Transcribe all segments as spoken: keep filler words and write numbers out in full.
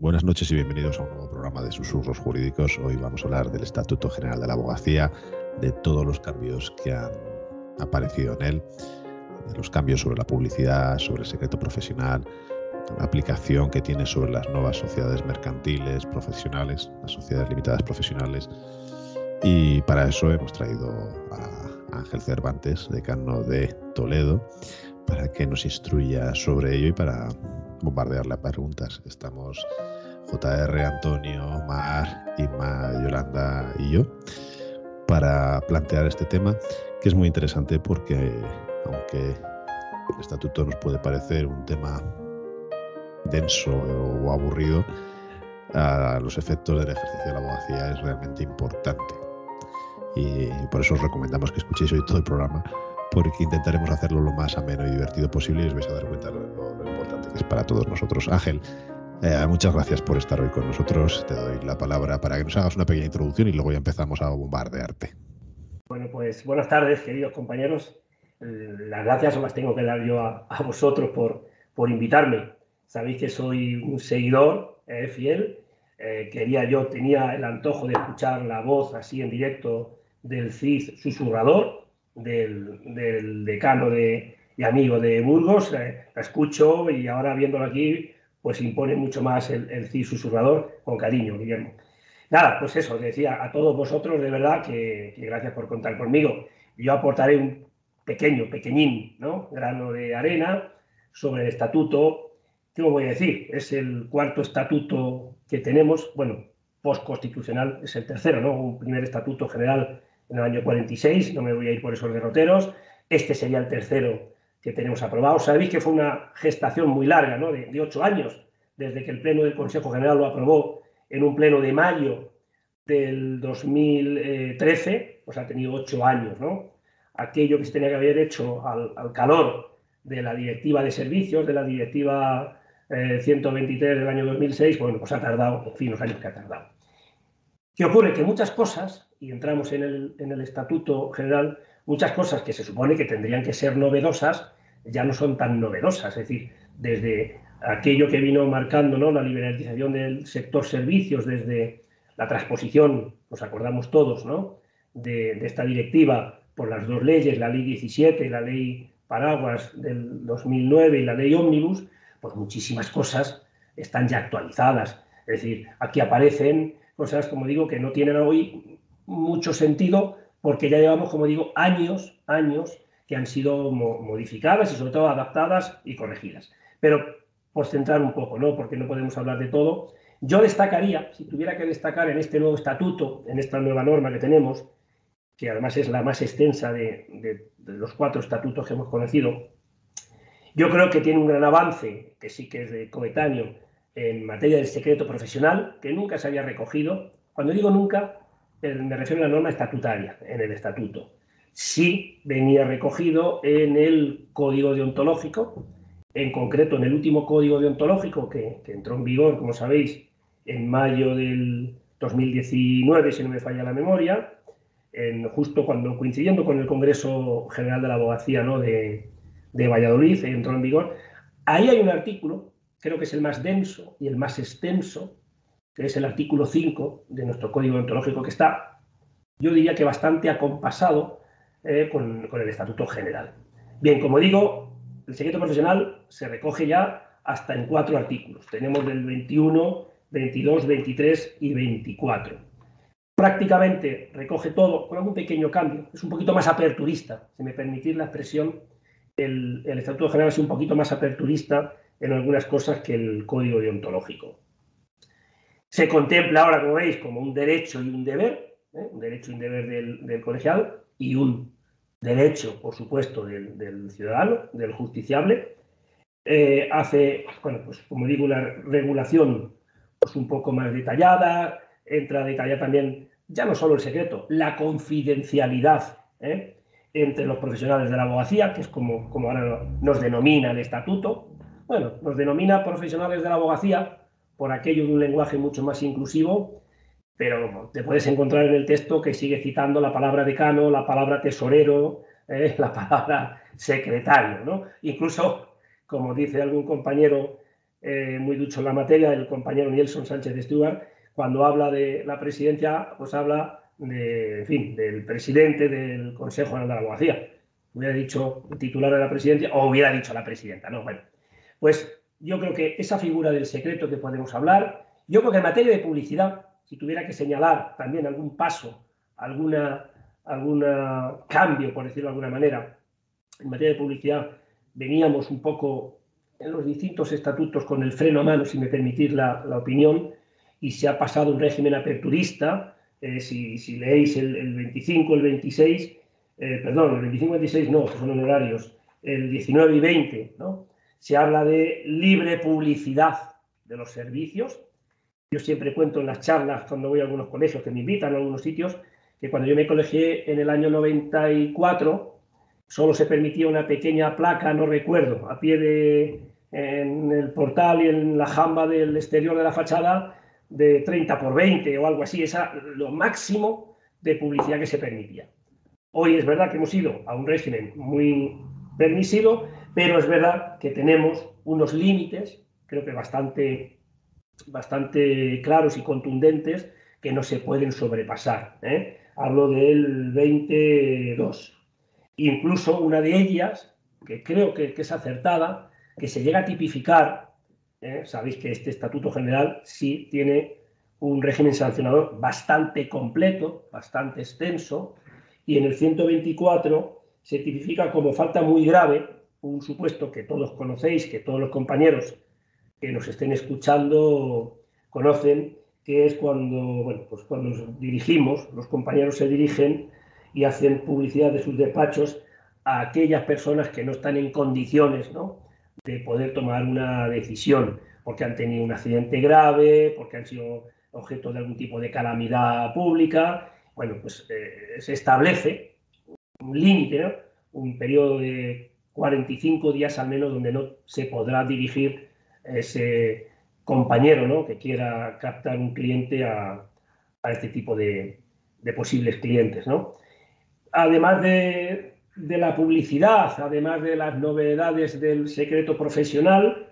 Buenas noches y bienvenidos a un nuevo programa de Susurros Jurídicos. Hoy vamos a hablar del Estatuto General de la Abogacía, de todos los cambios que han aparecido en él, de los cambios sobre la publicidad, sobre el secreto profesional, la aplicación que tiene sobre las nuevas sociedades mercantiles, profesionales, las sociedades limitadas profesionales. Y para eso hemos traído a Ángel Cervantes, decano de Toledo, para que nos instruya sobre ello y para bombardearle a preguntas. Estamos J R, Antonio, Mar, Inma, Yolanda y yo para plantear este tema, que es muy interesante porque, aunque el estatuto nos puede parecer un tema denso o aburrido, a los efectos del ejercicio de la abogacía es realmente importante. Y por eso os recomendamos que escuchéis hoy todo el programa, porque intentaremos hacerlo lo más ameno y divertido posible y os vais a dar cuenta de lo, lo importante que es para todos nosotros. Ángel, eh, muchas gracias por estar hoy con nosotros. Te doy la palabra para que nos hagas una pequeña introducción y luego ya empezamos a bombardearte. Bueno, pues buenas tardes, queridos compañeros. Las gracias os las tengo que dar yo a, a vosotros por, por invitarme. Sabéis que soy un seguidor eh, fiel. Eh, quería yo, tenía el antojo de escuchar la voz así en directo del Cid susurrador, del, del decano de, y amigo de Burgos. Eh, la escucho y ahora viéndolo aquí, pues impone mucho más el, el Cid susurrador, con cariño, Guillermo. Nada, pues eso, decía a todos vosotros de verdad que, que gracias por contar conmigo. Yo aportaré un pequeño, pequeñín, ¿no? grano de arena sobre el estatuto. ¿Qué os voy a decir? Es el cuarto estatuto que tenemos, bueno, postconstitucional es el tercero, ¿no? Un primer estatuto general en el año cuarenta y seis, no me voy a ir por esos derroteros. Este sería el tercero que tenemos aprobado. Sabéis que fue una gestación muy larga, ¿no? De, de ocho años, desde que el Pleno del Consejo General lo aprobó en un pleno de mayo del dos mil trece, pues ha tenido ocho años, ¿no? Aquello que se tenía que haber hecho al, al calor de la Directiva de Servicios, de la Directiva eh, ciento veintitrés del año dos mil seis, bueno, pues ha tardado, en fin, los años que ha tardado. ¿Qué ocurre? Que muchas cosas, y entramos en el, en el Estatuto General, muchas cosas que se supone que tendrían que ser novedosas, ya no son tan novedosas, es decir, desde aquello que vino marcando, ¿no? la liberalización del sector servicios, desde la transposición, nos acordamos todos, ¿no? de, de esta directiva por las dos leyes, la ley diecisiete, la ley paraguas del dos mil nueve y la ley ómnibus, pues muchísimas cosas están ya actualizadas. Es decir, aquí aparecen cosas, como digo, que no tienen hoy mucho sentido porque ya llevamos, como digo, años, años que han sido mo modificadas y sobre todo adaptadas y corregidas. Pero por centrar un poco, ¿no? Porque no podemos hablar de todo. Yo destacaría, si tuviera que destacar en este nuevo estatuto, en esta nueva norma que tenemos, que además es la más extensa de, de, de los cuatro estatutos que hemos conocido, yo creo que tiene un gran avance, que sí que es de coetáneo, en materia del secreto profesional, que nunca se había recogido. Cuando digo nunca, me refiero a la norma estatutaria, en el estatuto. Sí venía recogido en el código deontológico, en concreto en el último código deontológico que, que entró en vigor, como sabéis, en mayo del dos mil diecinueve, si no me falla la memoria, en, justo cuando coincidiendo con el Congreso General de la Abogacía, ¿no? de, de Valladolid, entró en vigor. Ahí hay un artículo, creo que es el más denso y el más extenso, que es el artículo cinco de nuestro código deontológico, que está, yo diría que bastante acompasado eh, con, con el Estatuto General. Bien, como digo, el secreto profesional se recoge ya hasta en cuatro artículos. Tenemos del veintiuno, veintidós, veintitrés y veinticuatro. Prácticamente recoge todo, con algún pequeño cambio. Es un poquito más aperturista, si me permitís la expresión. El, el Estatuto General es un poquito más aperturista en algunas cosas que el Código Deontológico. Se contempla ahora, como veis, como un derecho y un deber, ¿eh? un derecho y un deber del, del colegiado y un derecho, por supuesto, del, del ciudadano, del justiciable. Eh, hace, bueno, pues como digo, una regulación pues, un poco más detallada, entra a detallar también, ya no solo el secreto, la confidencialidad ¿eh? entre los profesionales de la abogacía, que es como, como ahora nos denomina el estatuto. Bueno, nos denomina profesionales de la abogacía por aquello de un lenguaje mucho más inclusivo, pero te puedes encontrar en el texto que sigue citando la palabra decano, la palabra tesorero, eh, la palabra secretario, ¿no? Incluso, como dice algún compañero eh, muy ducho en la materia, el compañero Nelson Sánchez Stewart, cuando habla de la presidencia, pues habla de, en fin, del presidente del Consejo General de la Abogacía. Hubiera dicho el titular de la presidencia o hubiera dicho la presidenta, ¿no? Bueno, pues yo creo que esa figura del secreto que podemos hablar, yo creo que en materia de publicidad, si tuviera que señalar también algún paso, alguna, alguna cambio, por decirlo de alguna manera, en materia de publicidad, veníamos un poco en los distintos estatutos con el freno a mano, si me permitís la, la opinión, y se ha pasado a un régimen aperturista. Eh, si, si leéis el, el veinticinco, el veintiséis, eh, perdón, el veinticinco y veintiséis no, que son honorarios, el diecinueve y veinte, ¿no? Se habla de libre publicidad de los servicios. Yo siempre cuento en las charlas, cuando voy a algunos colegios que me invitan a algunos sitios, que cuando yo me colegié en el año noventa y cuatro, solo se permitía una pequeña placa, no recuerdo, a pie de, en el portal y en la jamba del exterior de la fachada, de treinta por veinte o algo así. Esa lo máximo de publicidad que se permitía. Hoy es verdad que hemos ido a un régimen muy permisivo, pero es verdad que tenemos unos límites, creo que bastante, bastante claros y contundentes, que no se pueden sobrepasar, ¿eh? Hablo del veintidós. Incluso una de ellas, que creo que, que es acertada, que se llega a tipificar, ¿eh? Sabéis que este Estatuto General sí tiene un régimen sancionador bastante completo, bastante extenso, y en el ciento veinticuatro se tipifica como falta muy grave un supuesto que todos conocéis, que todos los compañeros que nos estén escuchando conocen, que es cuando, bueno, pues cuando nos dirigimos, los compañeros se dirigen y hacen publicidad de sus despachos a aquellas personas que no están en condiciones, ¿no?, de poder tomar una decisión, porque han tenido un accidente grave, porque han sido objeto de algún tipo de calamidad pública. Bueno, pues eh, se establece un límite, ¿no?, un periodo de cuarenta y cinco días al menos donde no se podrá dirigir ese compañero, ¿no?, que quiera captar un cliente a, a este tipo de, de posibles clientes, ¿no? Además de, de la publicidad, además de las novedades del secreto profesional,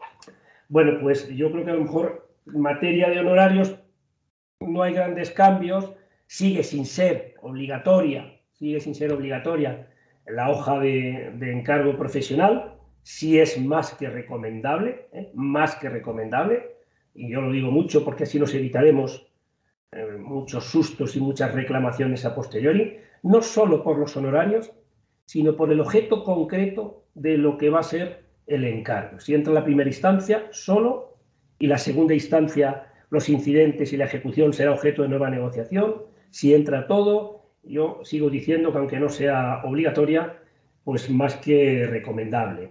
bueno, pues yo creo que a lo mejor en materia de honorarios no hay grandes cambios, sigue sin ser obligatoria, sigue sin ser obligatoria la hoja de, de encargo profesional, sí es más que recomendable, ¿eh? más que recomendable, y yo lo digo mucho porque así nos evitaremos eh, muchos sustos y muchas reclamaciones a posteriori, no solo por los honorarios, sino por el objeto concreto de lo que va a ser el encargo. Si entra en la primera instancia, solo, y la segunda instancia, los incidentes y la ejecución será objeto de nueva negociación. Si entra todo, yo sigo diciendo que aunque no sea obligatoria, pues más que recomendable.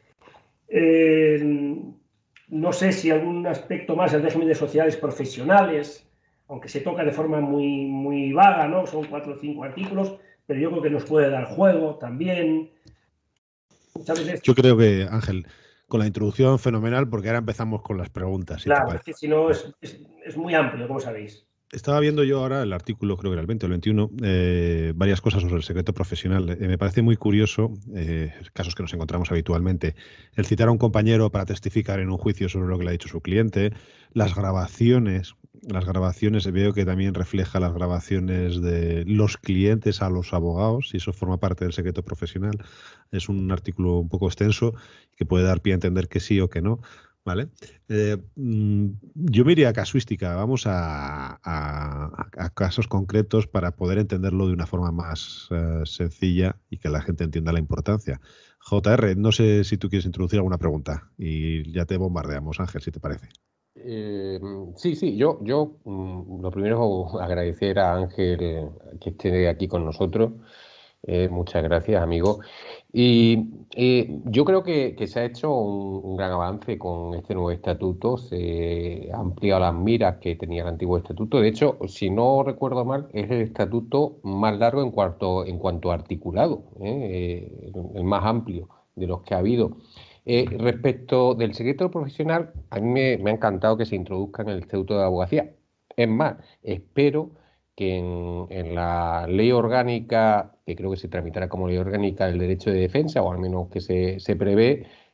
Eh, no sé si algún aspecto más del régimen de sociedades profesionales, aunque se toca de forma muy, muy vaga, ¿no? Son cuatro o cinco artículos, pero yo creo que nos puede dar juego también. Muchas veces... Yo creo que, Ángel, con la introducción fenomenal, porque ahora empezamos con las preguntas. Si claro, es que si no es, es, es muy amplio, como sabéis. Estaba viendo yo ahora el artículo, creo que era el veinte o el veintiuno, eh, varias cosas sobre el secreto profesional. Eh, me parece muy curioso, eh, casos que nos encontramos habitualmente, el citar a un compañero para testificar en un juicio sobre lo que le ha dicho su cliente, las grabaciones, las grabaciones, veo que también refleja las grabaciones de los clientes a los abogados, y eso forma parte del secreto profesional. Es un artículo un poco extenso que puede dar pie a entender que sí o que no. Vale. Eh, yo me iría a casuística, vamos a, a, a casos concretos para poder entenderlo de una forma más uh, sencilla y que la gente entienda la importancia. J R, no sé si tú quieres introducir alguna pregunta y ya te bombardeamos, Ángel, si te parece. Eh, sí, sí, yo, yo mm, lo primero agradecer a Ángel que esté aquí con nosotros. Eh, muchas gracias, amigo. Y eh, yo creo que, que se ha hecho un, un gran avance con este nuevo estatuto. Se ha ampliado las miras que tenía el antiguo estatuto. De hecho, si no recuerdo mal, es el estatuto más largo en cuanto, en cuanto a articulado, ¿eh? Eh, el más amplio de los que ha habido. Eh, respecto del secreto profesional, a mí me, me ha encantado que se introduzca en el Estatuto de Abogacía. Es más, espero que en, en la ley orgánica, que creo que se tramitará como ley orgánica del derecho de defensa, o al menos que se, se prevé,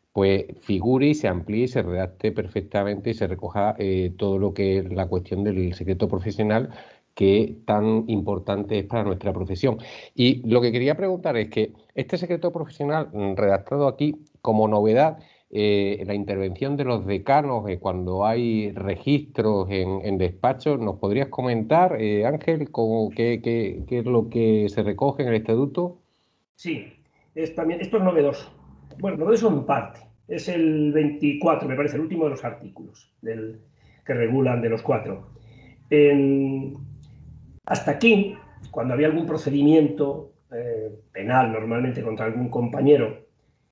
pues figure y se amplíe y se redacte perfectamente y se recoja eh, todo lo que es la cuestión del secreto profesional, que tan importante es para nuestra profesión. Y lo que quería preguntar es que este secreto profesional redactado aquí como novedad, eh, la intervención de los decanos eh, cuando hay registros en, en despachos, ¿nos podrías comentar, eh, Ángel, cómo, qué, qué, qué es lo que se recoge en el estatuto? Sí, es también, esto es novedoso. Bueno, novedoso en parte. Es el veinticuatro, me parece, el último de los artículos del, que regulan de los cuatro. En, hasta aquí, cuando había algún procedimiento eh, penal, normalmente contra algún compañero,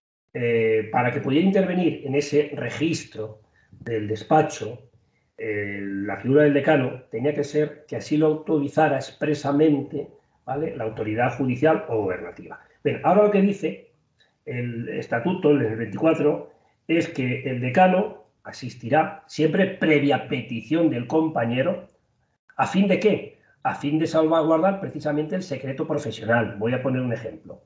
eh, para que pudiera intervenir en ese registro del despacho, eh, la figura del decano tenía que ser que así lo autorizara expresamente, ¿vale?, la autoridad judicial o gubernativa. Bien, ahora lo que dice el estatuto, el veinticuatro, es que el decano asistirá siempre previa petición del compañero. ¿A fin de qué? A fin de salvaguardar precisamente el secreto profesional. Voy a poner un ejemplo.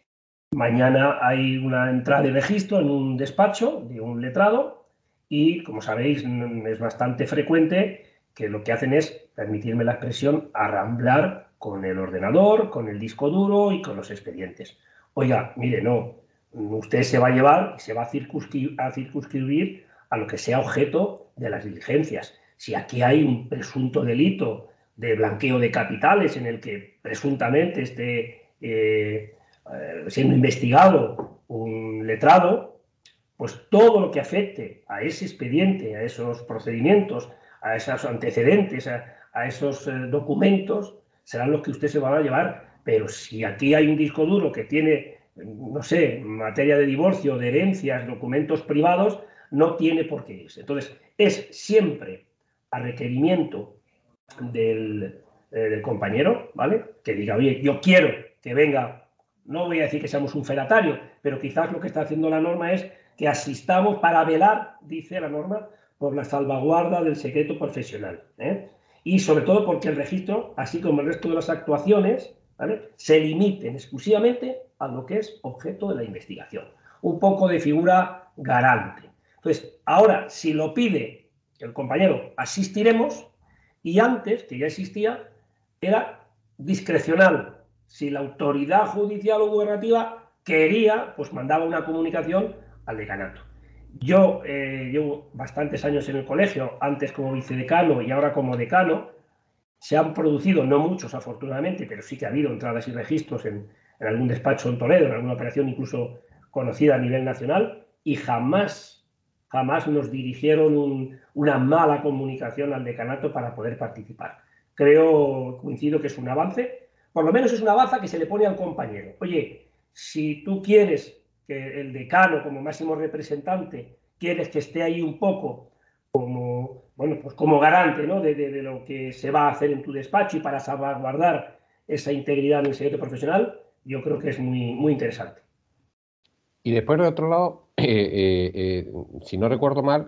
Mañana hay una entrada de registro en un despacho de un letrado y, como sabéis, es bastante frecuente que lo que hacen es, permitirme la expresión, arramblar con el ordenador, con el disco duro y con los expedientes. Oiga, mire, no, usted se va a llevar y se va a circunscribir, a circunscribir a lo que sea objeto de las diligencias. Si aquí hay un presunto delito de blanqueo de capitales en el que presuntamente esté eh, eh, siendo investigado un letrado, pues todo lo que afecte a ese expediente, a esos procedimientos, a esos antecedentes, a, a esos eh, documentos, serán los que usted se va a llevar. Pero si aquí hay un disco duro que tiene, no sé, materia de divorcio, de herencias, documentos privados, no tiene por qué irse. Entonces, es siempre a requerimiento del, eh, del compañero, ¿vale?, que diga, oye, yo quiero que venga, no voy a decir que seamos un fedatario, pero quizás lo que está haciendo la norma es que asistamos para velar, dice la norma, por la salvaguarda del secreto profesional, ¿eh? Y sobre todo porque el registro, así como el resto de las actuaciones, ¿vale?, se limiten exclusivamente a lo que es objeto de la investigación. Un poco de figura garante. Entonces, ahora, si lo pide el compañero, asistiremos, y antes, que ya existía, era discrecional. Si la autoridad judicial o gubernativa quería, pues mandaba una comunicación al decanato. Yo eh, llevo bastantes años en el colegio, antes como vicedecano y ahora como decano. Se han producido, no muchos afortunadamente, pero sí que ha habido entradas y registros en, en algún despacho en Toledo, en alguna operación incluso conocida a nivel nacional, y jamás, jamás nos dirigieron un, una mala comunicación al decanato para poder participar. Creo, coincido que es un avance, por lo menos es una baza que se le pone al compañero. Oye, si tú quieres que el decano como máximo representante, quieres que esté ahí un poco como, bueno, pues como garante, ¿no?, de, de, de lo que se va a hacer en tu despacho y para salvaguardar esa integridad en el secreto profesional, yo creo que es muy, muy interesante. Y después, de otro lado, eh, eh, eh, si no recuerdo mal,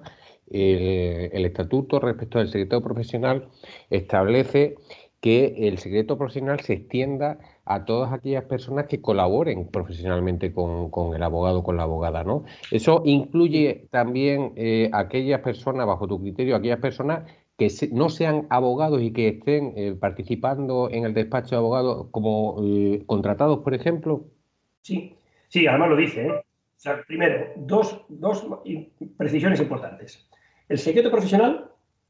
el, el estatuto respecto al secreto profesional establece que el secreto profesional se extienda a todas aquellas personas que colaboren profesionalmente con, con el abogado o con la abogada, ¿no? Eso incluye también eh, aquellas personas, bajo tu criterio, aquellas personas que se, no sean abogados y que estén eh, participando en el despacho de abogados como eh, contratados, por ejemplo. Sí, sí, además lo dice, ¿eh? O sea, primero, dos, dos precisiones importantes. El secreto profesional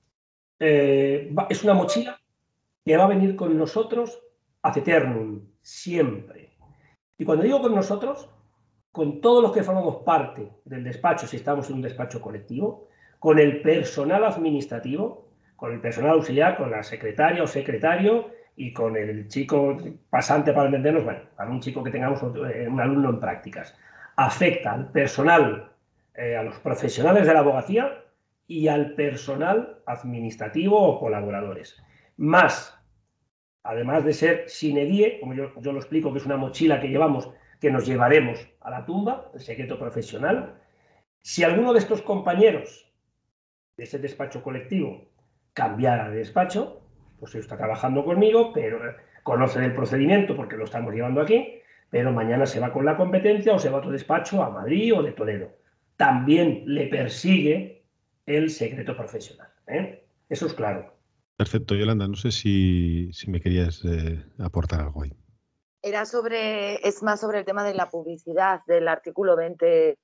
eh, va, es una mochila que va a venir con nosotros ad eternum, siempre. Y cuando digo con nosotros, con todos los que formamos parte del despacho, si estamos en un despacho colectivo, con el personal administrativo, con el personal auxiliar, con la secretaria o secretario y con el chico pasante, para entendernos, bueno, para un chico que tengamos un alumno en prácticas. Afecta al personal, eh, a los profesionales de la abogacía y al personal administrativo o colaboradores. Más, además de ser sine die, como yo, yo lo explico, que es una mochila que llevamos, que nos llevaremos a la tumba, el secreto profesional. Si alguno de estos compañeros de ese despacho colectivo cambiara de despacho, pues él está trabajando conmigo, pero conoce el procedimiento porque lo estamos llevando aquí, pero mañana se va con la competencia o se va a otro despacho, a Madrid o de Toledo. también le persigue el secreto profesional, ¿eh? Eso es claro. Perfecto, Yolanda, no sé si, si me querías eh, aportar algo ahí. Era sobre, es más sobre el tema de la publicidad del artículo veinte,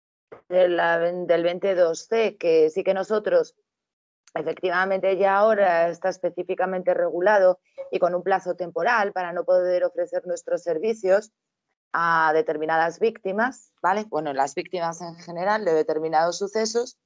de la, del veintidós ce, que sí que nosotros, efectivamente ya ahora está específicamente regulado y con un plazo temporal para no poder ofrecer nuestros servicios a determinadas víctimas, ¿vale? Bueno, las víctimas en general de determinados sucesos,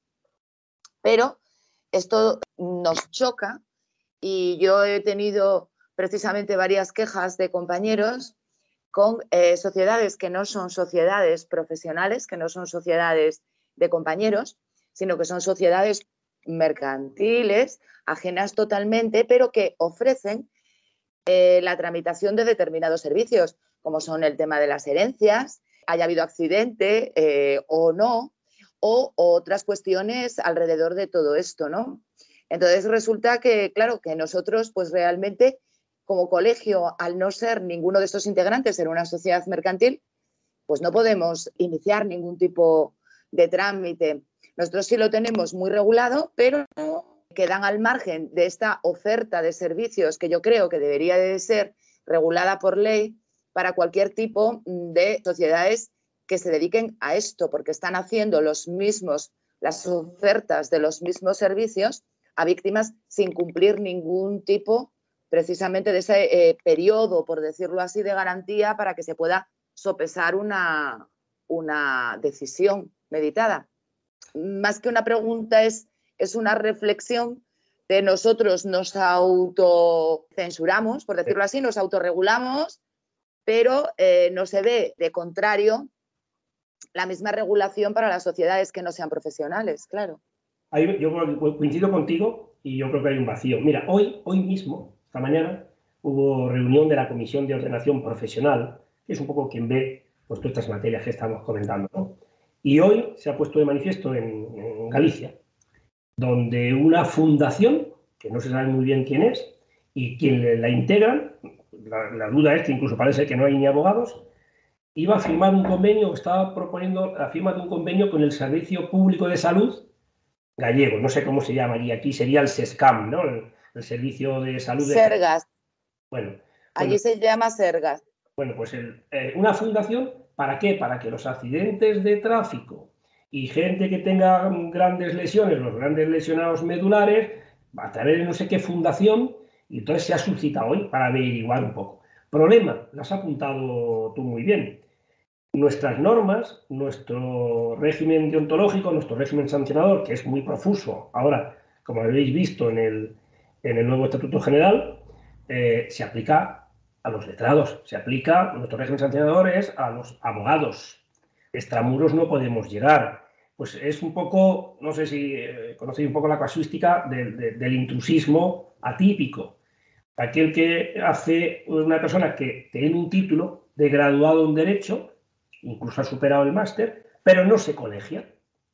pero esto nos choca y yo he tenido precisamente varias quejas de compañeros con eh, sociedades que no son sociedades profesionales, que no son sociedades de compañeros, sino que son sociedades mercantiles, ajenas totalmente, pero que ofrecen eh, la tramitación de determinados servicios, como son el tema de las herencias, haya habido accidente eh, o no, o otras cuestiones alrededor de todo esto, ¿no? Entonces resulta que, claro, que nosotros pues realmente como colegio, al no ser ninguno de estos integrantes en una sociedad mercantil, pues no podemos iniciar ningún tipo de trámite. Nosotros sí lo tenemos muy regulado, pero quedan al margen de esta oferta de servicios que yo creo que debería de ser regulada por ley para cualquier tipo de sociedades que se dediquen a esto, porque están haciendo los mismos, las ofertas de los mismos servicios a víctimas sin cumplir ningún tipo precisamente de ese eh, periodo, por decirlo así, de garantía para que se pueda sopesar una, una decisión meditada. Más que una pregunta es, es una reflexión de nosotros nos autocensuramos, por decirlo así, nos autorregulamos, pero eh, no se ve de contrario la misma regulación para las sociedades que no sean profesionales, claro. Ahí yo coincido contigo y yo creo que hay un vacío. Mira, hoy, hoy mismo, esta mañana, hubo reunión de la Comisión de Ordenación Profesional, que es un poco quien ve pues, todas estas materias que estamos comentando, ¿no? Y hoy se ha puesto de manifiesto en, en Galicia, donde una fundación, que no se sabe muy bien quién es, y quien la integran, la, la duda es que incluso parece que no hay ni abogados, iba a firmar un convenio, estaba proponiendo la firma de un convenio con el Servicio Público de Salud gallego, no sé cómo se llamaría aquí, sería el SESCAM, ¿no? El, el Servicio de Salud de... Sergas. Bueno, allí bueno, se llama Sergas. Bueno, pues el, eh, una fundación, ¿para qué? Para que los accidentes de tráfico y gente que tenga grandes lesiones, los grandes lesionados medulares, a través de no sé qué fundación, y entonces se ha suscitado hoy para averiguar un poco. Problema, lo has apuntado tú muy bien. Nuestras normas, nuestro régimen deontológico, nuestro régimen sancionador, que es muy profuso, ahora, como habéis visto en el, en el nuevo Estatuto General, eh, se aplica a los letrados, se aplica, nuestro régimen sancionador es a los abogados. Extramuros no podemos llegar. Pues es un poco, no sé si eh, conocéis un poco la casuística del, de, del intrusismo atípico. Aquel que hace una persona que tiene un título de graduado en Derecho, incluso ha superado el máster, pero no se colegia.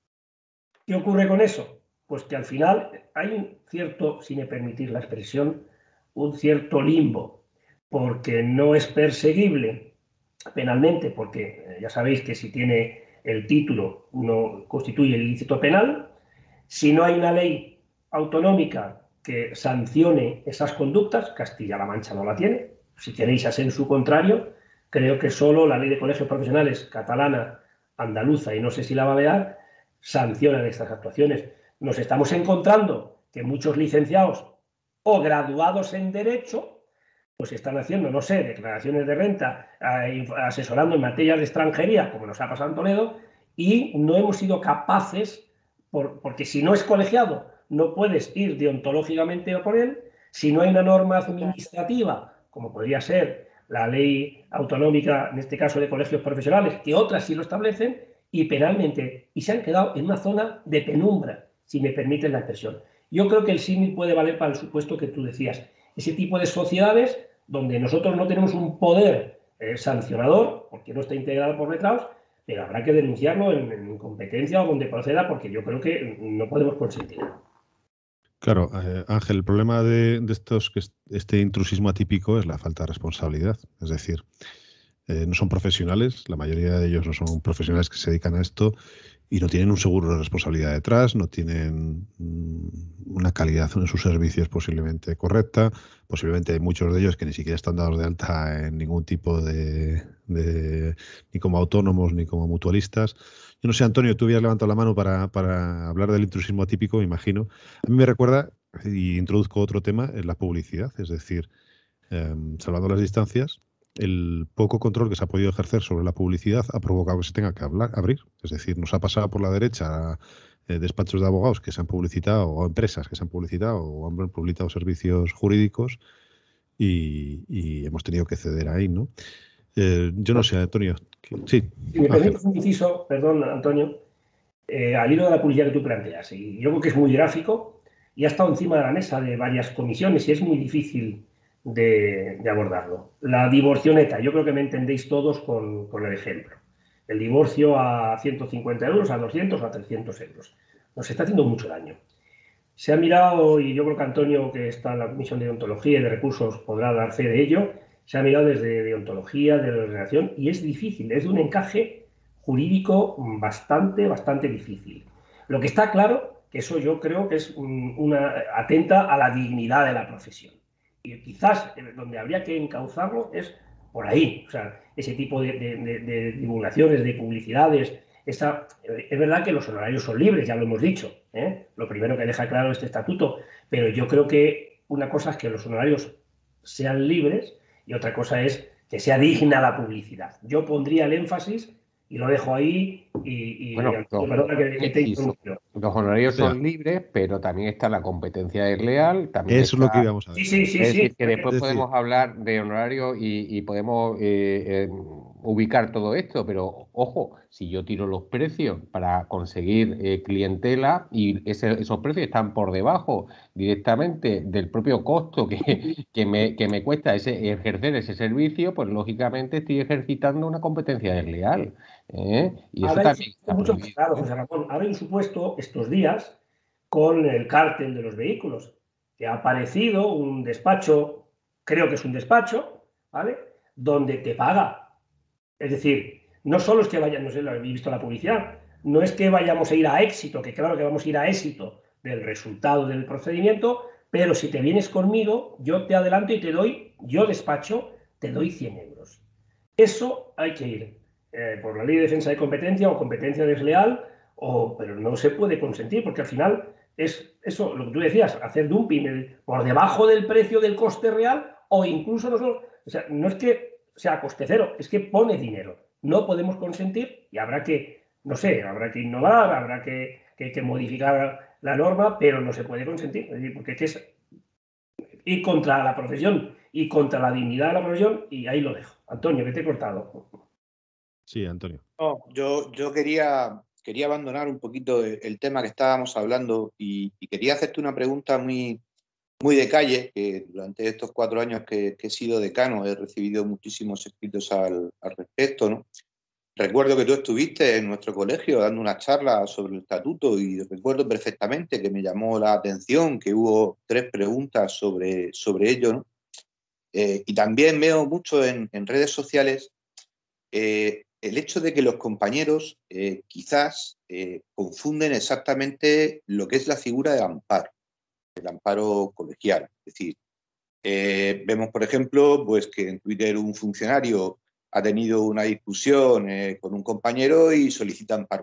¿Qué ocurre con eso? Pues que al final hay un cierto, si me permitís la expresión, un cierto limbo, porque no es perseguible penalmente, porque ya sabéis que si tiene el título no constituye el ilícito penal. Si no hay una ley autonómica que sancione esas conductas, Castilla-La Mancha no la tiene. Si queréis hacer en su contrario, creo que solo la ley de colegios profesionales catalana, andaluza y no sé si la balear sancionan estas actuaciones. Nos estamos encontrando que muchos licenciados o graduados en Derecho pues están haciendo, no sé, declaraciones de renta, asesorando en materias de extranjería, como nos ha pasado en Toledo, y no hemos sido capaces, por, porque si no es colegiado, no puedes ir deontológicamente por él, si no hay una norma administrativa, como podría ser la ley autonómica, en este caso de colegios profesionales, que otras sí lo establecen, y penalmente, y se han quedado en una zona de penumbra, si me permiten la expresión. Yo creo que el símil puede valer para el supuesto que tú decías. Ese tipo de sociedades donde nosotros no tenemos un poder eh, sancionador, porque no está integrado por letrados, pero habrá que denunciarlo en, en competencia o donde proceda, porque yo creo que no podemos consentirlo. Claro, eh, Ángel, el problema de, de estos, que este intrusismo atípico es la falta de responsabilidad. Es decir, eh, no son profesionales, la mayoría de ellos no son profesionales que se dedican a esto y no tienen un seguro de responsabilidad detrás, no tienen una calidad en sus servicios posiblemente correcta, posiblemente hay muchos de ellos que ni siquiera están dados de alta en ningún tipo de, de ni como autónomos ni como mutualistas. Yo no sé, Antonio, tú habías levantado la mano para, para hablar del intrusismo atípico, me imagino. A mí me recuerda, y introduzco otro tema, es la publicidad, es decir, eh, salvando las distancias, el poco control que se ha podido ejercer sobre la publicidad ha provocado que se tenga que hablar, abrir. Es decir, nos ha pasado por la derecha eh, despachos de abogados que se han publicitado, o empresas que se han publicitado, o han publicitado servicios jurídicos, y, y hemos tenido que ceder ahí, ¿no? Eh, yo no sé, Antonio. Que, sí. Si me permites un inciso, perdón, Antonio, eh, al hilo de la publicidad que tú planteas, y yo creo que es muy gráfico y ha estado encima de la mesa de varias comisiones y es muy difícil de, de abordarlo. La divorcioneta, yo creo que me entendéis todos con, con el ejemplo. El divorcio a ciento cincuenta euros, a doscientos o a trescientos euros. Nos está haciendo mucho daño. Se ha mirado, y yo creo que Antonio, que está en la Comisión de Deontología y de Recursos, podrá dar fe de ello, se ha mirado desde deontología, de la ordenación, y es difícil, es de un encaje jurídico bastante, bastante difícil. Lo que está claro, que eso yo creo que es una atenta a la dignidad de la profesión. Y quizás donde habría que encauzarlo es por ahí, o sea, ese tipo de, de, de, de divulgaciones, de publicidades. Esa, es verdad que los honorarios son libres, ya lo hemos dicho, ¿eh? Lo primero que deja claro este estatuto, pero yo creo que una cosa es que los honorarios sean libres y otra cosa es que sea digna la publicidad. Yo pondría el énfasis y lo dejo ahí y, y bueno, los, perdona que, que te interrumpo. Los honorarios son libres, pero también está la competencia desleal. También Eso está, es lo que íbamos a ver. Sí, sí, sí. Es sí. decir, que después es decir, podemos hablar de honorarios y, y podemos eh, eh, ubicar todo esto, pero ojo, si yo tiro los precios para conseguir eh, clientela y ese, esos precios están por debajo directamente del propio costo que, que, me, que me cuesta ese, ejercer ese servicio, pues lógicamente estoy ejercitando una competencia desleal. ¿eh? Y eso Ahora también está mucho prohibido. claro, José Ramón. Ahora hay un supuesto estos días con el cártel de los vehículos, que ha aparecido un despacho, creo que es un despacho, ¿vale? Donde te paga. Es decir, no solo es que vayan, no sé, lo habéis visto la publicidad, no es que vayamos a ir a éxito, que claro que vamos a ir a éxito del resultado del procedimiento, pero si te vienes conmigo, yo te adelanto y te doy, yo despacho, te doy cien euros. Eso hay que ir eh, por la ley de defensa de competencia o competencia desleal, o, pero no se puede consentir porque al final es eso, lo que tú decías, hacer dumping el, por debajo del precio del coste real o incluso nosotros, o sea, no es que sea coste cero, es que pone dinero. No podemos consentir y habrá que, no sé, habrá que innovar, habrá que, que, que modificar la norma, pero no se puede consentir, es decir, porque es ir contra la profesión y contra la dignidad de la profesión, y ahí lo dejo. Antonio, que te he cortado. Sí, Antonio. No, yo, yo quería, quería abandonar un poquito el, el tema que estábamos hablando y, y quería hacerte una pregunta muy, muy de calle, que durante estos cuatro años que, que he sido decano he recibido muchísimos escritos al, al respecto, ¿no? Recuerdo que tú estuviste en nuestro colegio dando una charla sobre el estatuto y recuerdo perfectamente que me llamó la atención que hubo tres preguntas sobre, sobre ello, ¿no? Eh, y también veo mucho en, en redes sociales eh, el hecho de que los compañeros eh, quizás eh, confunden exactamente lo que es la figura del amparo, el amparo colegial. Es decir, eh, vemos, por ejemplo, pues que en Twitter un funcionario ha tenido una discusión eh, con un compañero y solicita amparo.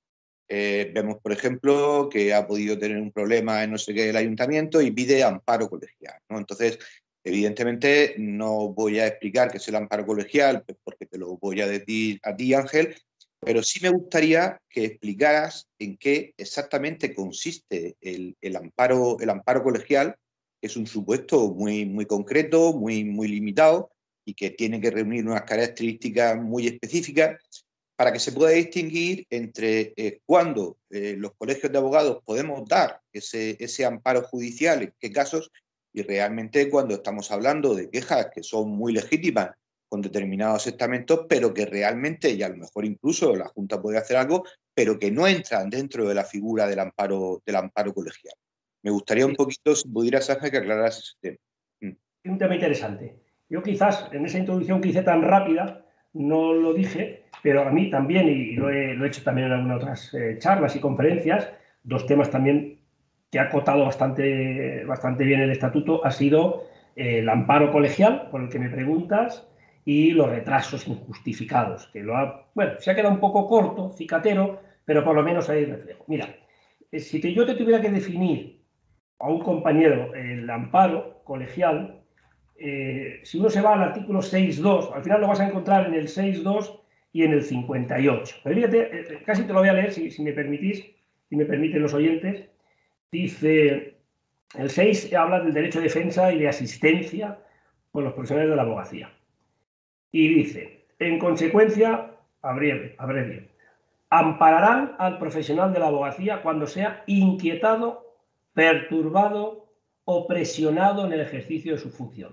Eh, vemos, por ejemplo, que ha podido tener un problema en no sé qué del ayuntamiento y pide amparo colegial, ¿no? Entonces, evidentemente, no voy a explicar qué es el amparo colegial, pues porque te lo voy a decir a ti, Ángel, pero sí me gustaría que explicaras en qué exactamente consiste el, el, amparo, el amparo colegial, que es un supuesto muy, muy concreto, muy, muy limitado y que tiene que reunir unas características muy específicas para que se pueda distinguir entre eh, cuándo eh, los colegios de abogados podemos dar ese, ese amparo judicial, en qué casos, y realmente cuando estamos hablando de quejas que son muy legítimas con determinados estamentos, pero que realmente, y a lo mejor incluso la Junta puede hacer algo, pero que no entran dentro de la figura del amparo, del amparo colegial. Me gustaría un poquito, si pudieras, Ángel, que aclararas ese tema. Es un tema interesante. Yo quizás en esa introducción que hice tan rápida no lo dije, pero a mí también, y lo he, lo he hecho también en algunas otras eh, charlas y conferencias, dos temas también que ha acotado bastante, bastante bien el estatuto ha sido eh, el amparo colegial, por el que me preguntas, y los retrasos injustificados, que lo ha, bueno, se ha quedado un poco corto, cicatero, pero por lo menos hay reflejo. Mira, si te, yo te tuviera que definir a un compañero el amparo colegial, eh, si uno se va al artículo seis punto dos, al final lo vas a encontrar en el seis punto dos y en el cincuenta y ocho. Pero fíjate, eh, casi te lo voy a leer, si, si me permitís, si me permiten los oyentes. Dice, el seis habla del derecho de defensa y de asistencia por los profesionales de la abogacía. Y dice, en consecuencia, abrevio, abrevio, ampararán al profesional de la abogacía cuando sea inquietado, perturbado o presionado en el ejercicio de su función.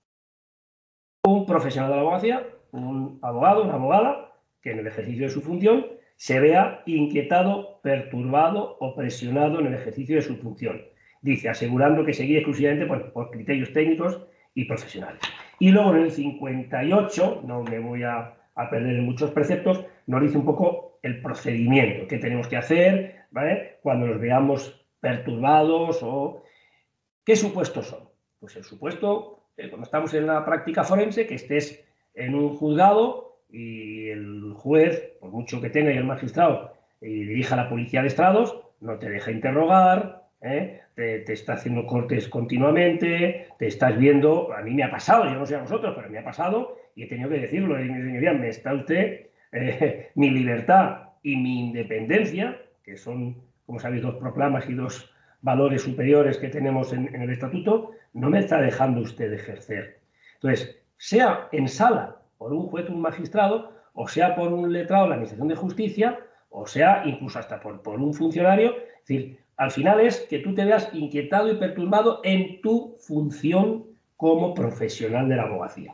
Un profesional de la abogacía, un abogado, una abogada, que en el ejercicio de su función se vea inquietado, perturbado o presionado en el ejercicio de su función. Dice, asegurando que se guíe exclusivamente por, por criterios técnicos y profesionales. Y luego en el cincuenta y ocho, no me voy a, a perder en muchos preceptos, nos dice un poco el procedimiento, qué tenemos que hacer, ¿vale?, cuando nos veamos perturbados o qué supuestos son. Pues el supuesto, eh, cuando estamos en la práctica forense, que estés en un juzgado y el juez, por mucho que tenga y el magistrado, y dirija a la policía de estrados, no te deja interrogar, ¿eh? te, te está haciendo cortes continuamente, te estás viendo, a mí me ha pasado, yo no sé a vosotros, pero me ha pasado y he tenido que decirlo, y señoría, me está usted, eh, mi libertad y mi independencia, que son, como sabéis, dos proclamas y dos valores superiores que tenemos en, en el estatuto, no me está dejando usted ejercer. Entonces, sea en sala por un juez o un magistrado, o sea por un letrado de la Administración de Justicia, o sea incluso hasta por, por un funcionario, es decir, al final es que tú te veas inquietado y perturbado en tu función como profesional de la abogacía.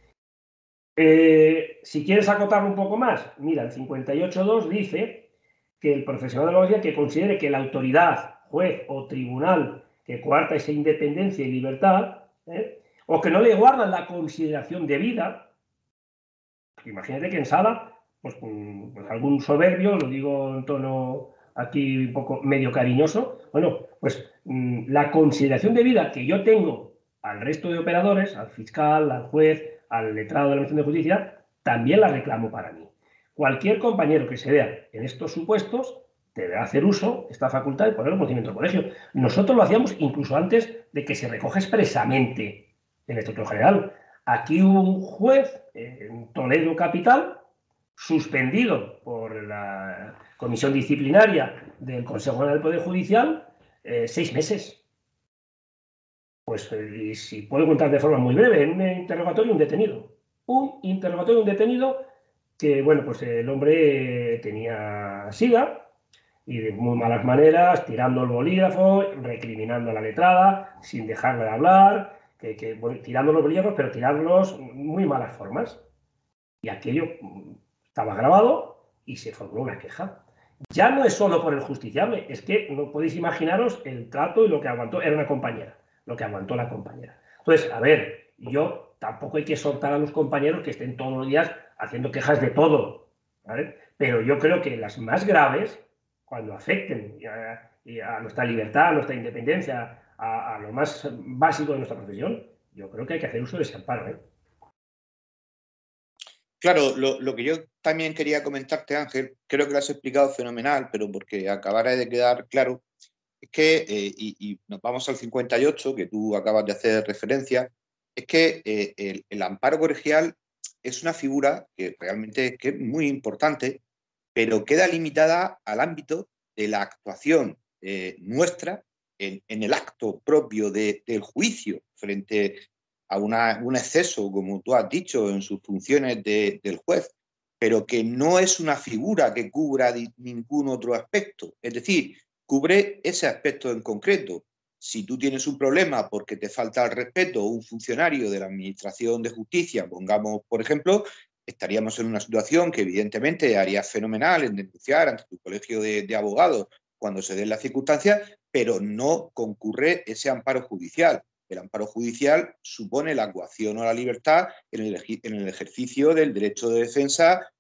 Eh, si quieres acotarlo un poco más, mira, el cincuenta y ocho punto dos dice que el profesional de la abogacía que considere que la autoridad, juez o tribunal que coarta esa independencia y libertad, ¿eh?, o que no le guardan la consideración debida, imagínate que en sala, pues, pues algún soberbio, lo digo en tono aquí un poco medio cariñoso, bueno, pues la consideración debida que yo tengo al resto de operadores, al fiscal, al juez, al letrado de la Administración de Justicia, también la reclamo para mí. Cualquier compañero que se vea en estos supuestos deberá hacer uso de esta facultad de poner en conocimiento del colegio. Nosotros lo hacíamos incluso antes de que se recoja expresamente en el Estatuto General. Aquí hubo un juez en Toledo Capital, suspendido por la Comisión Disciplinaria del Consejo General del Poder Judicial, eh, seis meses. Pues, y si puedo contar de forma muy breve, en un interrogatorio un detenido. Un interrogatorio un detenido que, bueno, pues el hombre tenía sida y de muy malas maneras, tirando el bolígrafo, recriminando a la letrada, sin dejarle de hablar, que, que bueno, tirando los bolígrafos, pero tirarlos muy malas formas. Y aquello estaba grabado y se formuló una queja. Ya no es solo por el justiciable, es que no podéis imaginaros el trato y lo que aguantó, era una compañera, lo que aguantó la compañera. Entonces, a ver, yo tampoco hay que soltar a los compañeros que estén todos los días haciendo quejas de todo, ¿vale? Pero yo creo que las más graves, cuando afecten a, a nuestra libertad, a nuestra independencia, a, a lo más básico de nuestra profesión, yo creo que hay que hacer uso de ese amparo, ¿eh? Claro, lo, lo que yo también quería comentarte, Ángel, creo que lo has explicado fenomenal, pero porque acabara de quedar claro, es que, eh, y, y nos vamos al cincuenta y ocho, que tú acabas de hacer referencia, es que eh, el, el amparo colegial es una figura que realmente que es muy importante, pero queda limitada al ámbito de la actuación eh, nuestra en, en el acto propio de, del juicio frente a una, un exceso, como tú has dicho, en sus funciones de, del juez, pero que no es una figura que cubra ningún otro aspecto. Es decir, cubre ese aspecto en concreto. Si tú tienes un problema porque te falta el respeto a un funcionario de la Administración de Justicia, pongamos, por ejemplo, estaríamos en una situación que evidentemente haría fenomenal en denunciar ante tu colegio de, de abogados cuando se den las circunstancias, pero no concurre ese amparo judicial. El amparo judicial supone la coacción a la libertad en el, en el ejercicio del derecho de defensa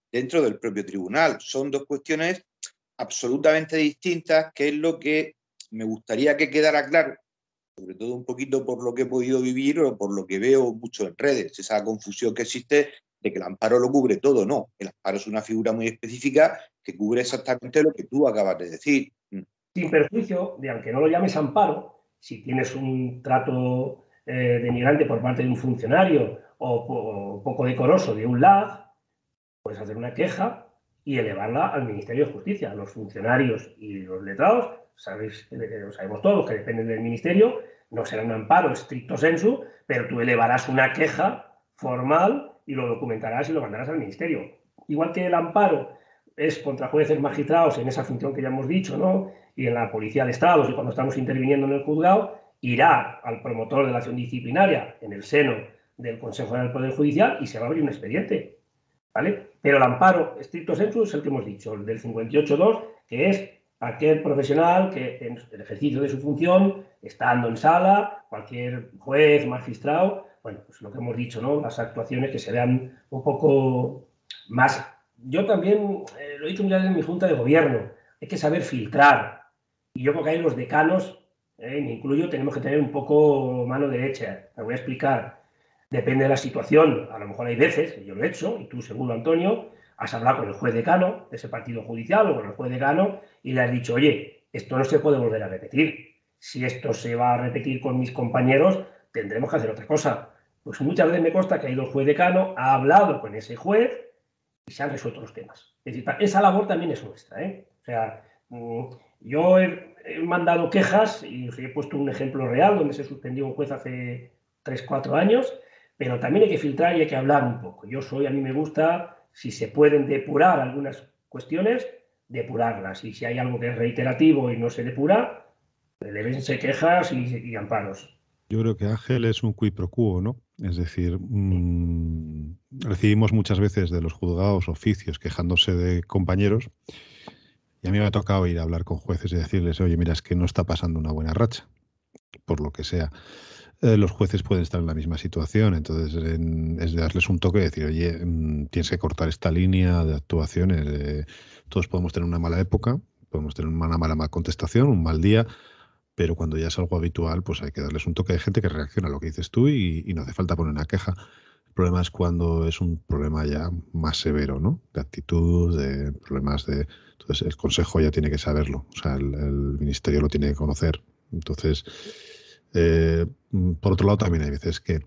dentro del propio tribunal. Son dos cuestiones absolutamente distintas, que es lo que me gustaría que quedara claro, sobre todo un poquito por lo que he podido vivir o por lo que veo mucho en redes, esa confusión que existe de que el amparo lo cubre todo. No, el amparo es una figura muy específica que cubre exactamente lo que tú acabas de decir. Sin perjuicio de, aunque no lo llames amparo, si tienes un trato eh, denigrante por parte de un funcionario o, o poco decoroso de un L A D, puedes hacer una queja y elevarla al Ministerio de Justicia. Los funcionarios y los letrados, sabéis, lo sabemos todos, que dependen del Ministerio, no será un amparo estricto sensu, pero tú elevarás una queja formal y lo documentarás y lo mandarás al Ministerio. Igual que el amparo es contra jueces magistrados en esa función que ya hemos dicho, ¿no? Y en la Policía de Estados y cuando estamos interviniendo en el juzgado, irá al promotor de la acción disciplinaria en el seno del Consejo del Poder Judicial y se va a abrir un expediente, ¿vale? Pero el amparo estricto sensu es el que hemos dicho, el del cincuenta y ocho punto dos, que es aquel profesional que en el ejercicio de su función, estando en sala, cualquier juez, magistrado, bueno, pues lo que hemos dicho, ¿no? Las actuaciones que se vean un poco más. Yo también eh, lo he dicho muchas veces en mi junta de gobierno, hay que saber filtrar. Y yo creo que ahí los decanos, eh, me incluyo, tenemos que tener un poco mano derecha. Me voy a explicar. Depende de la situación. A lo mejor hay veces, que yo lo he hecho, y tú seguro, Antonio, has hablado con el juez decano de ese partido judicial o con el juez decano y le has dicho, oye, esto no se puede volver a repetir. Si esto se va a repetir con mis compañeros, tendremos que hacer otra cosa. Pues muchas veces me consta que ha ido el juez decano, ha hablado con ese juez y se han resuelto los temas. Es decir, esa labor también es nuestra, ¿eh? O sea, yo he, he mandado quejas y os he puesto un ejemplo real donde se suspendió un juez hace tres, cuatro años, pero también hay que filtrar y hay que hablar un poco. Yo soy, a mí me gusta, si se pueden depurar algunas cuestiones, depurarlas. Y si hay algo que es reiterativo y no se depura, elevense quejas y, y amparos. Yo creo que Ángel es un quid pro quo, ¿no? Es decir, mmm, recibimos muchas veces de los juzgados oficios quejándose de compañeros y a mí me ha tocado ir a hablar con jueces y decirles, oye, mira, es que no está pasando una buena racha, por lo que sea. Eh, los jueces pueden estar en la misma situación, entonces en, es de darles un toque y decir, oye, mmm, tienes que cortar esta línea de actuaciones. Eh, todos podemos tener una mala época, podemos tener una mala, mala contestación, un mal día, pero cuando ya es algo habitual, pues hay que darles un toque de gente que reacciona a lo que dices tú y, y no hace falta poner una queja. El problema es cuando es un problema ya más severo, ¿no? De actitud, de problemas de... Entonces el Consejo ya tiene que saberlo, o sea, el, el Ministerio lo tiene que conocer. Entonces, eh, por otro lado, también hay veces que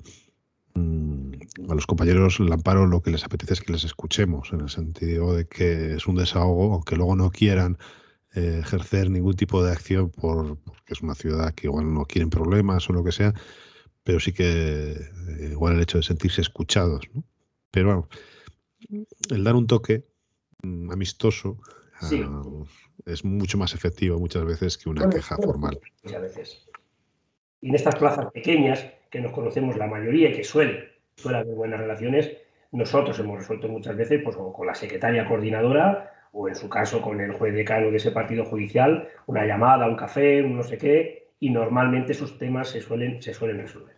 mmm, a los compañeros el amparo lo que les apetece es que les escuchemos, en el sentido de que es un desahogo, aunque luego no quieran Eh, ejercer ningún tipo de acción por, porque es una ciudad que igual no quieren problemas o lo que sea, pero sí que eh, igual el hecho de sentirse escuchados, ¿no? Pero bueno, el dar un toque mm, amistoso Sí. uh, es mucho más efectivo muchas veces que una Bueno, queja bueno, formal. Muchas veces. Y en estas plazas pequeñas, que nos conocemos la mayoría y que suele, suele haber buenas relaciones, nosotros hemos resuelto muchas veces pues, o con la secretaria coordinadora o en su caso con el juez decano de ese partido judicial, una llamada, un café, un no sé qué, y normalmente esos temas se suelen, se suelen resolver.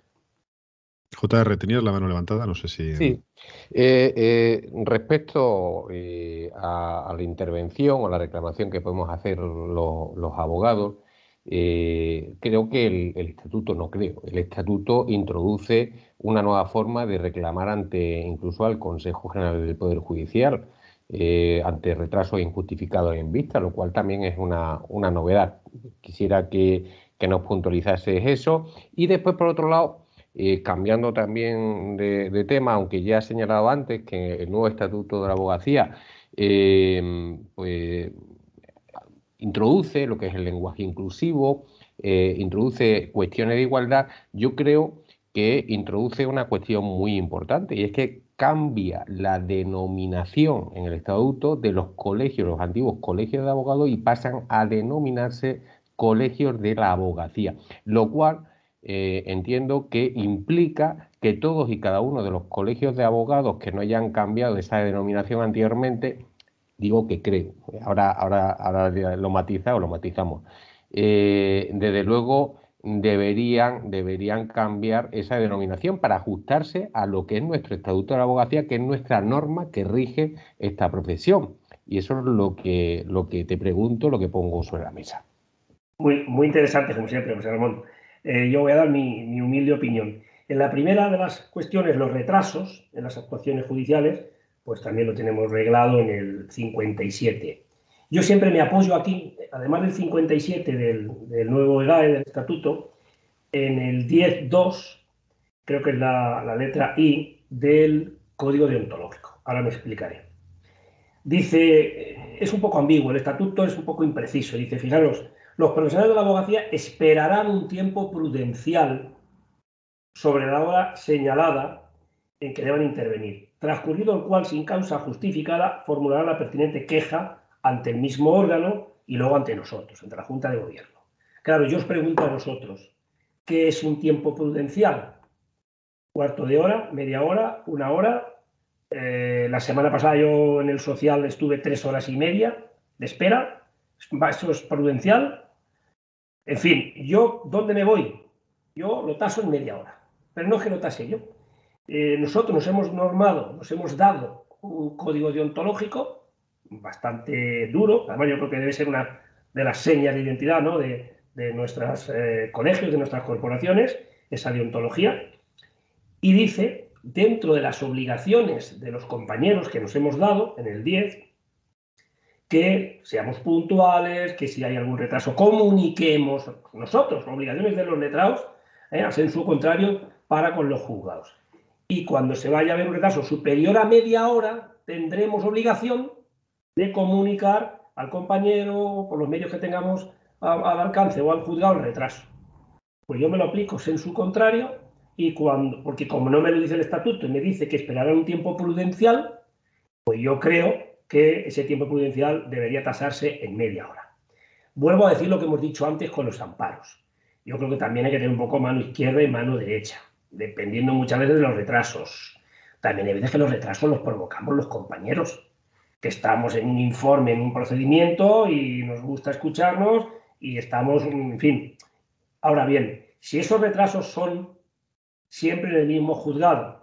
J R, tenías la mano levantada, no sé si... Sí, eh, eh, respecto eh, a, a la intervención o la reclamación que podemos hacer lo, los abogados, eh, creo que el, el estatuto, no creo, el estatuto introduce una nueva forma de reclamar ante incluso al Consejo General del Poder Judicial, eh, ante retrasos injustificados en vista, lo cual también es una, una novedad. Quisiera que, que nos puntualizases eso. Y después, por otro lado, Eh, cambiando también de, de tema, aunque ya he señalado antes que el nuevo Estatuto de la Abogacía eh, pues, introduce lo que es el lenguaje inclusivo, eh, introduce cuestiones de igualdad, yo creo que introduce una cuestión muy importante y es que cambia la denominación en el Estatuto de los colegios, los antiguos colegios de abogados y pasan a denominarse colegios de la abogacía, lo cual Eh, entiendo que implica que todos y cada uno de los colegios de abogados que no hayan cambiado esa denominación anteriormente, digo que creo, ahora, ahora, ahora lo matiza o lo matizamos, eh, desde luego deberían, deberían cambiar esa denominación para ajustarse a lo que es nuestro Estatuto de la Abogacía, que es nuestra norma que rige esta profesión. Y eso es lo que, lo que te pregunto, lo que pongo sobre la mesa. Muy, muy interesante, como siempre, José Ramón. Eh, yo voy a dar mi, mi humilde opinión. En la primera de las cuestiones, los retrasos en las actuaciones judiciales, pues también lo tenemos reglado en el cincuenta y siete. Yo siempre me apoyo aquí, además del cincuenta y siete del, del nuevo E G A E, del Estatuto, en el diez punto dos, creo que es la, la letra I del Código Deontológico. Ahora me explicaré. Dice, es un poco ambiguo, el Estatuto es un poco impreciso. Dice, fijaros, los profesionales de la abogacía esperarán un tiempo prudencial sobre la hora señalada en que deban intervenir, transcurrido el cual, sin causa justificada, formularán la pertinente queja ante el mismo órgano y luego ante nosotros, ante la Junta de Gobierno. Claro, yo os pregunto a vosotros, ¿qué es un tiempo prudencial? ¿Cuarto de hora? ¿Media hora? ¿Una hora? Eh, la semana pasada yo en el social estuve tres horas y media de espera. ¿Eso es prudencial? En fin, ¿yo dónde me voy? Yo lo taso en media hora. Pero no es que lo tase yo. Eh, nosotros nos hemos normado, nos hemos dado un código deontológico bastante duro. Además, yo creo que debe ser una de las señas de identidad, ¿no?, de, de nuestros eh, colegios, de nuestras corporaciones, esa deontología. Y dice, dentro de las obligaciones de los compañeros que nos hemos dado en el diez, que seamos puntuales, que si hay algún retraso comuniquemos nosotros, obligaciones de los letrados, ¿eh?, a sensu contrario para con los juzgados. Y cuando se vaya a ver un retraso superior a media hora, tendremos obligación de comunicar al compañero, por los medios que tengamos al alcance, o al juzgado el retraso. Pues yo me lo aplico sensu contrario, y cuando, porque como no me lo dice el estatuto y me dice que esperará un tiempo prudencial, pues yo creo que ese tiempo prudencial debería tasarse en media hora. Vuelvo a decir lo que hemos dicho antes con los amparos. Yo creo que también hay que tener un poco mano izquierda y mano derecha, dependiendo muchas veces de los retrasos. También hay veces que los retrasos los provocamos los compañeros, que estamos en un informe, en un procedimiento, y nos gusta escucharnos y estamos, en fin. Ahora bien, si esos retrasos son siempre en el mismo juzgado,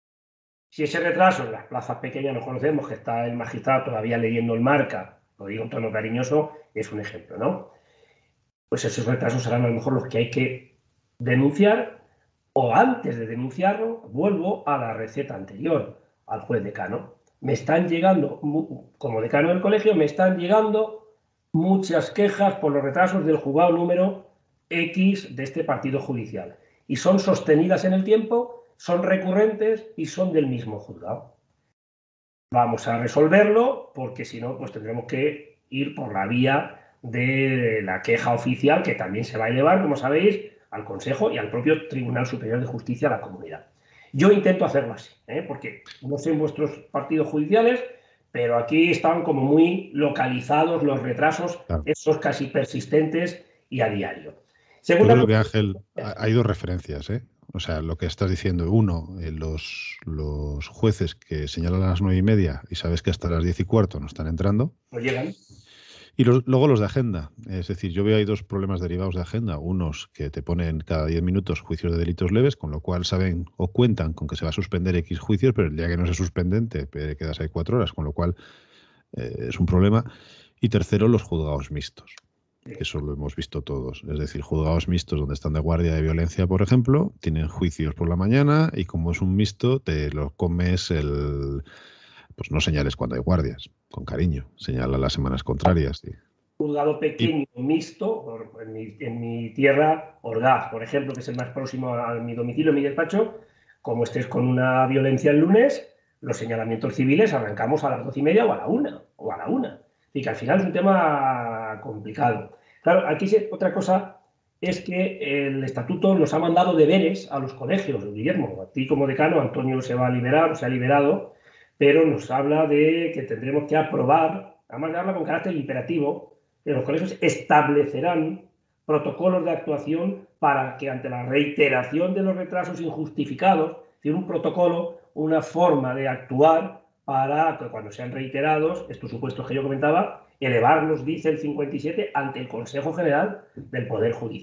si ese retraso en las plazas pequeñas nos conocemos, que está el magistrado todavía leyendo el marca, lo digo en tono cariñoso, es un ejemplo, ¿no? Pues esos retrasos serán a lo mejor los que hay que denunciar, o antes de denunciarlo, vuelvo a la receta anterior, al juez decano. Me están llegando, como decano del colegio, me están llegando muchas quejas por los retrasos del juzgado número X de este partido judicial. Y son sostenidas en el tiempo, son recurrentes y son del mismo juzgado. Vamos a resolverlo, porque si no, pues tendremos que ir por la vía de la queja oficial, que también se va a elevar, como sabéis, al Consejo y al propio Tribunal Superior de Justicia de la Comunidad. Yo intento hacerlo así, ¿eh? Porque no sé en vuestros partidos judiciales, pero aquí están como muy localizados los retrasos, claro, esos casi persistentes y a diario. Segunda Yo creo que, Ángel, hay dos referencias, ¿eh? O sea, lo que estás diciendo, uno, eh, los, los jueces que señalan a las nueve y media y sabes que hasta las diez y cuarto no están entrando. No llegan. Y los, luego los de agenda. Es decir, yo veo ahí dos problemas derivados de agenda. Unos que te ponen cada diez minutos juicios de delitos leves, con lo cual saben o cuentan con que se va a suspender X juicios, pero el día que no se suspenden te quedas ahí cuatro horas, con lo cual eh, es un problema. Y tercero, los juzgados mixtos. Eso lo hemos visto todos. Es decir, juzgados mixtos donde están de guardia de violencia, por ejemplo, tienen juicios por la mañana y como es un mixto, te lo comes el... Pues no señales cuando hay guardias, con cariño. Señala las semanas contrarias. Sí. Juzgado pequeño, y... mixto, en mi, en mi tierra, Orgaz, por ejemplo, que es el más próximo a mi domicilio, mi despacho, como estés con una violencia el lunes, los señalamientos civiles arrancamos a las doce y media o a la una, o a la una. Y que al final es un tema complicado. Claro, aquí otra cosa es que el estatuto nos ha mandado deberes a los colegios. Guillermo, a ti como decano, Antonio se va a liberar, se ha liberado, pero nos habla de que tendremos que aprobar, además habla con carácter imperativo, que los colegios establecerán protocolos de actuación para que ante la reiteración de los retrasos injustificados, es decir, un protocolo, una forma de actuar para que cuando sean reiterados, estos supuestos que yo comentaba, elevarlos, dice el cincuenta y siete, ante el Consejo General del Poder Judicial.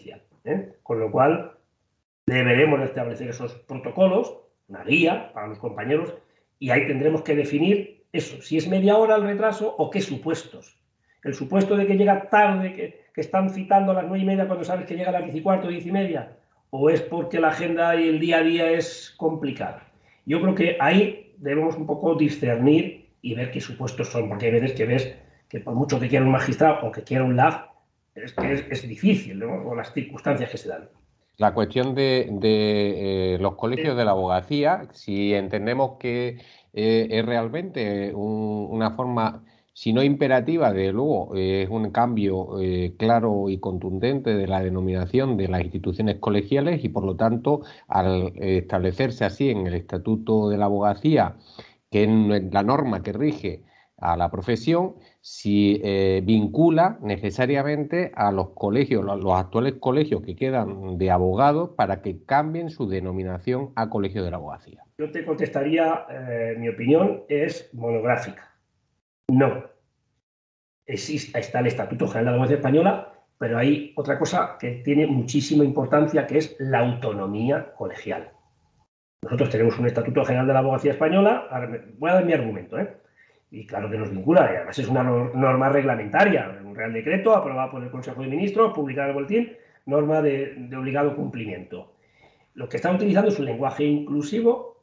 ¿eh? Con lo cual, deberemos establecer esos protocolos, una guía para los compañeros, y ahí tendremos que definir eso, si es media hora el retraso o qué supuestos. El supuesto de que llega tarde, que, que están citando a las nueve y media cuando sabes que llega a las diez y cuarto, diez y media, o es porque la agenda y el día a día es complicada. Yo creo que ahí debemos un poco discernir y ver qué supuestos son, porque hay veces que ves que por mucho que quiera un magistrado o que quiera un L A F, es que es, es difícil, ¿no? Con las circunstancias que se dan. La cuestión de, de eh, los colegios de la abogacía, si entendemos que eh, es realmente un, una forma, si no imperativa, de luego eh, es un cambio eh, claro y contundente de la denominación de las instituciones colegiales y por lo tanto al establecerse así en el Estatuto de la Abogacía, que es la norma que rige a la profesión, si eh, vincula necesariamente a los colegios, los, los actuales colegios que quedan de abogados para que cambien su denominación a colegio de la abogacía. Yo te contestaría, eh, mi opinión es monográfica. No. Existe, está el Estatuto General de la Abogacía Española, pero hay otra cosa que tiene muchísima importancia, que es la autonomía colegial. Nosotros tenemos un Estatuto General de la Abogacía Española, voy a dar mi argumento, ¿eh? Y claro que nos vincula, y además es una norma reglamentaria, un Real Decreto aprobado por el Consejo de Ministros, publicado en el boletín, norma de, de obligado cumplimiento. Lo que están utilizando es un lenguaje inclusivo.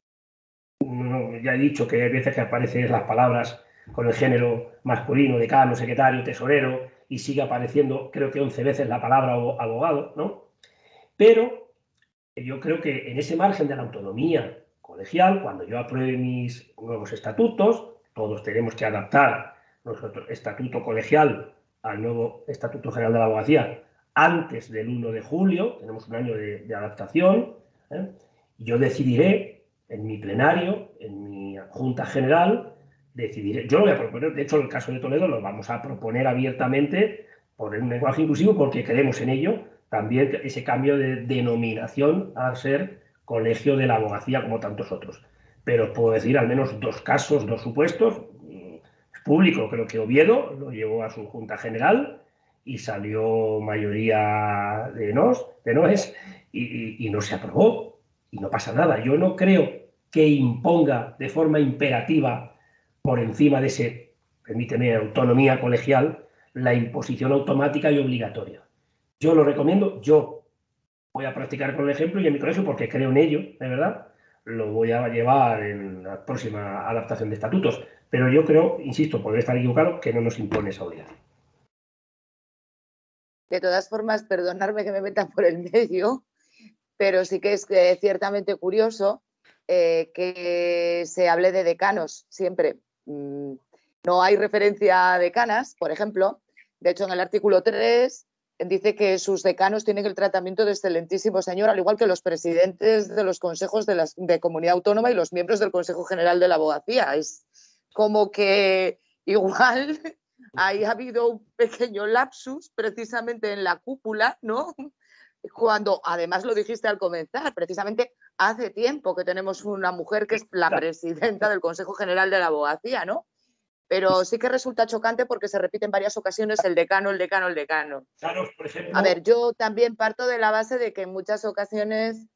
No, ya he dicho que hay veces que aparecen las palabras con el género masculino, decano, secretario, tesorero, y sigue apareciendo, creo que once veces la palabra abogado, ¿no? Pero yo creo que en ese margen de la autonomía colegial, cuando yo apruebe mis nuevos estatutos, todos tenemos que adaptar nuestro estatuto colegial al nuevo Estatuto General de la Abogacía antes del uno de julio, tenemos un año de, de adaptación, ¿eh? Yo decidiré en mi plenario, en mi Junta General, decidiré, yo lo voy a proponer, de hecho en el caso de Toledo lo vamos a proponer abiertamente por un lenguaje inclusivo porque creemos en ello, también ese cambio de denominación a ser colegio de la abogacía como tantos otros. Pero puedo decir al menos dos casos, dos supuestos. Es público, creo que Oviedo lo llevó a su Junta General y salió mayoría de nos, de noes, y, y, y no se aprobó. Y no pasa nada. Yo no creo que imponga de forma imperativa por encima de ese, permíteme, autonomía colegial, la imposición automática y obligatoria. Yo lo recomiendo, yo voy a practicar con el ejemplo y en mi colegio, porque creo en ello, de verdad, lo voy a llevar en la próxima adaptación de estatutos. Pero yo creo, insisto, podré estar equivocado, que no nos impone esa obligación. De todas formas, perdonadme que me meta por el medio, pero sí que es eh, ciertamente curioso eh, que se hable de decanos siempre. Mm, no hay referencia a decanas, por ejemplo. De hecho, en el artículo tres dice que sus decanos tienen el tratamiento de excelentísimo señor, al igual que los presidentes de los consejos de, las, de comunidad autónoma y los miembros del Consejo General de la Abogacía. Es como que igual ahí ha habido un pequeño lapsus precisamente en la cúpula, ¿no? Cuando además lo dijiste al comenzar, precisamente hace tiempo que tenemos una mujer que es la presidenta del Consejo General de la Abogacía, ¿no? Pero sí que resulta chocante porque se repite en varias ocasiones el decano, el decano, el decano. Claro, por ejemplo. A ver, yo también parto de la base de que en muchas ocasiones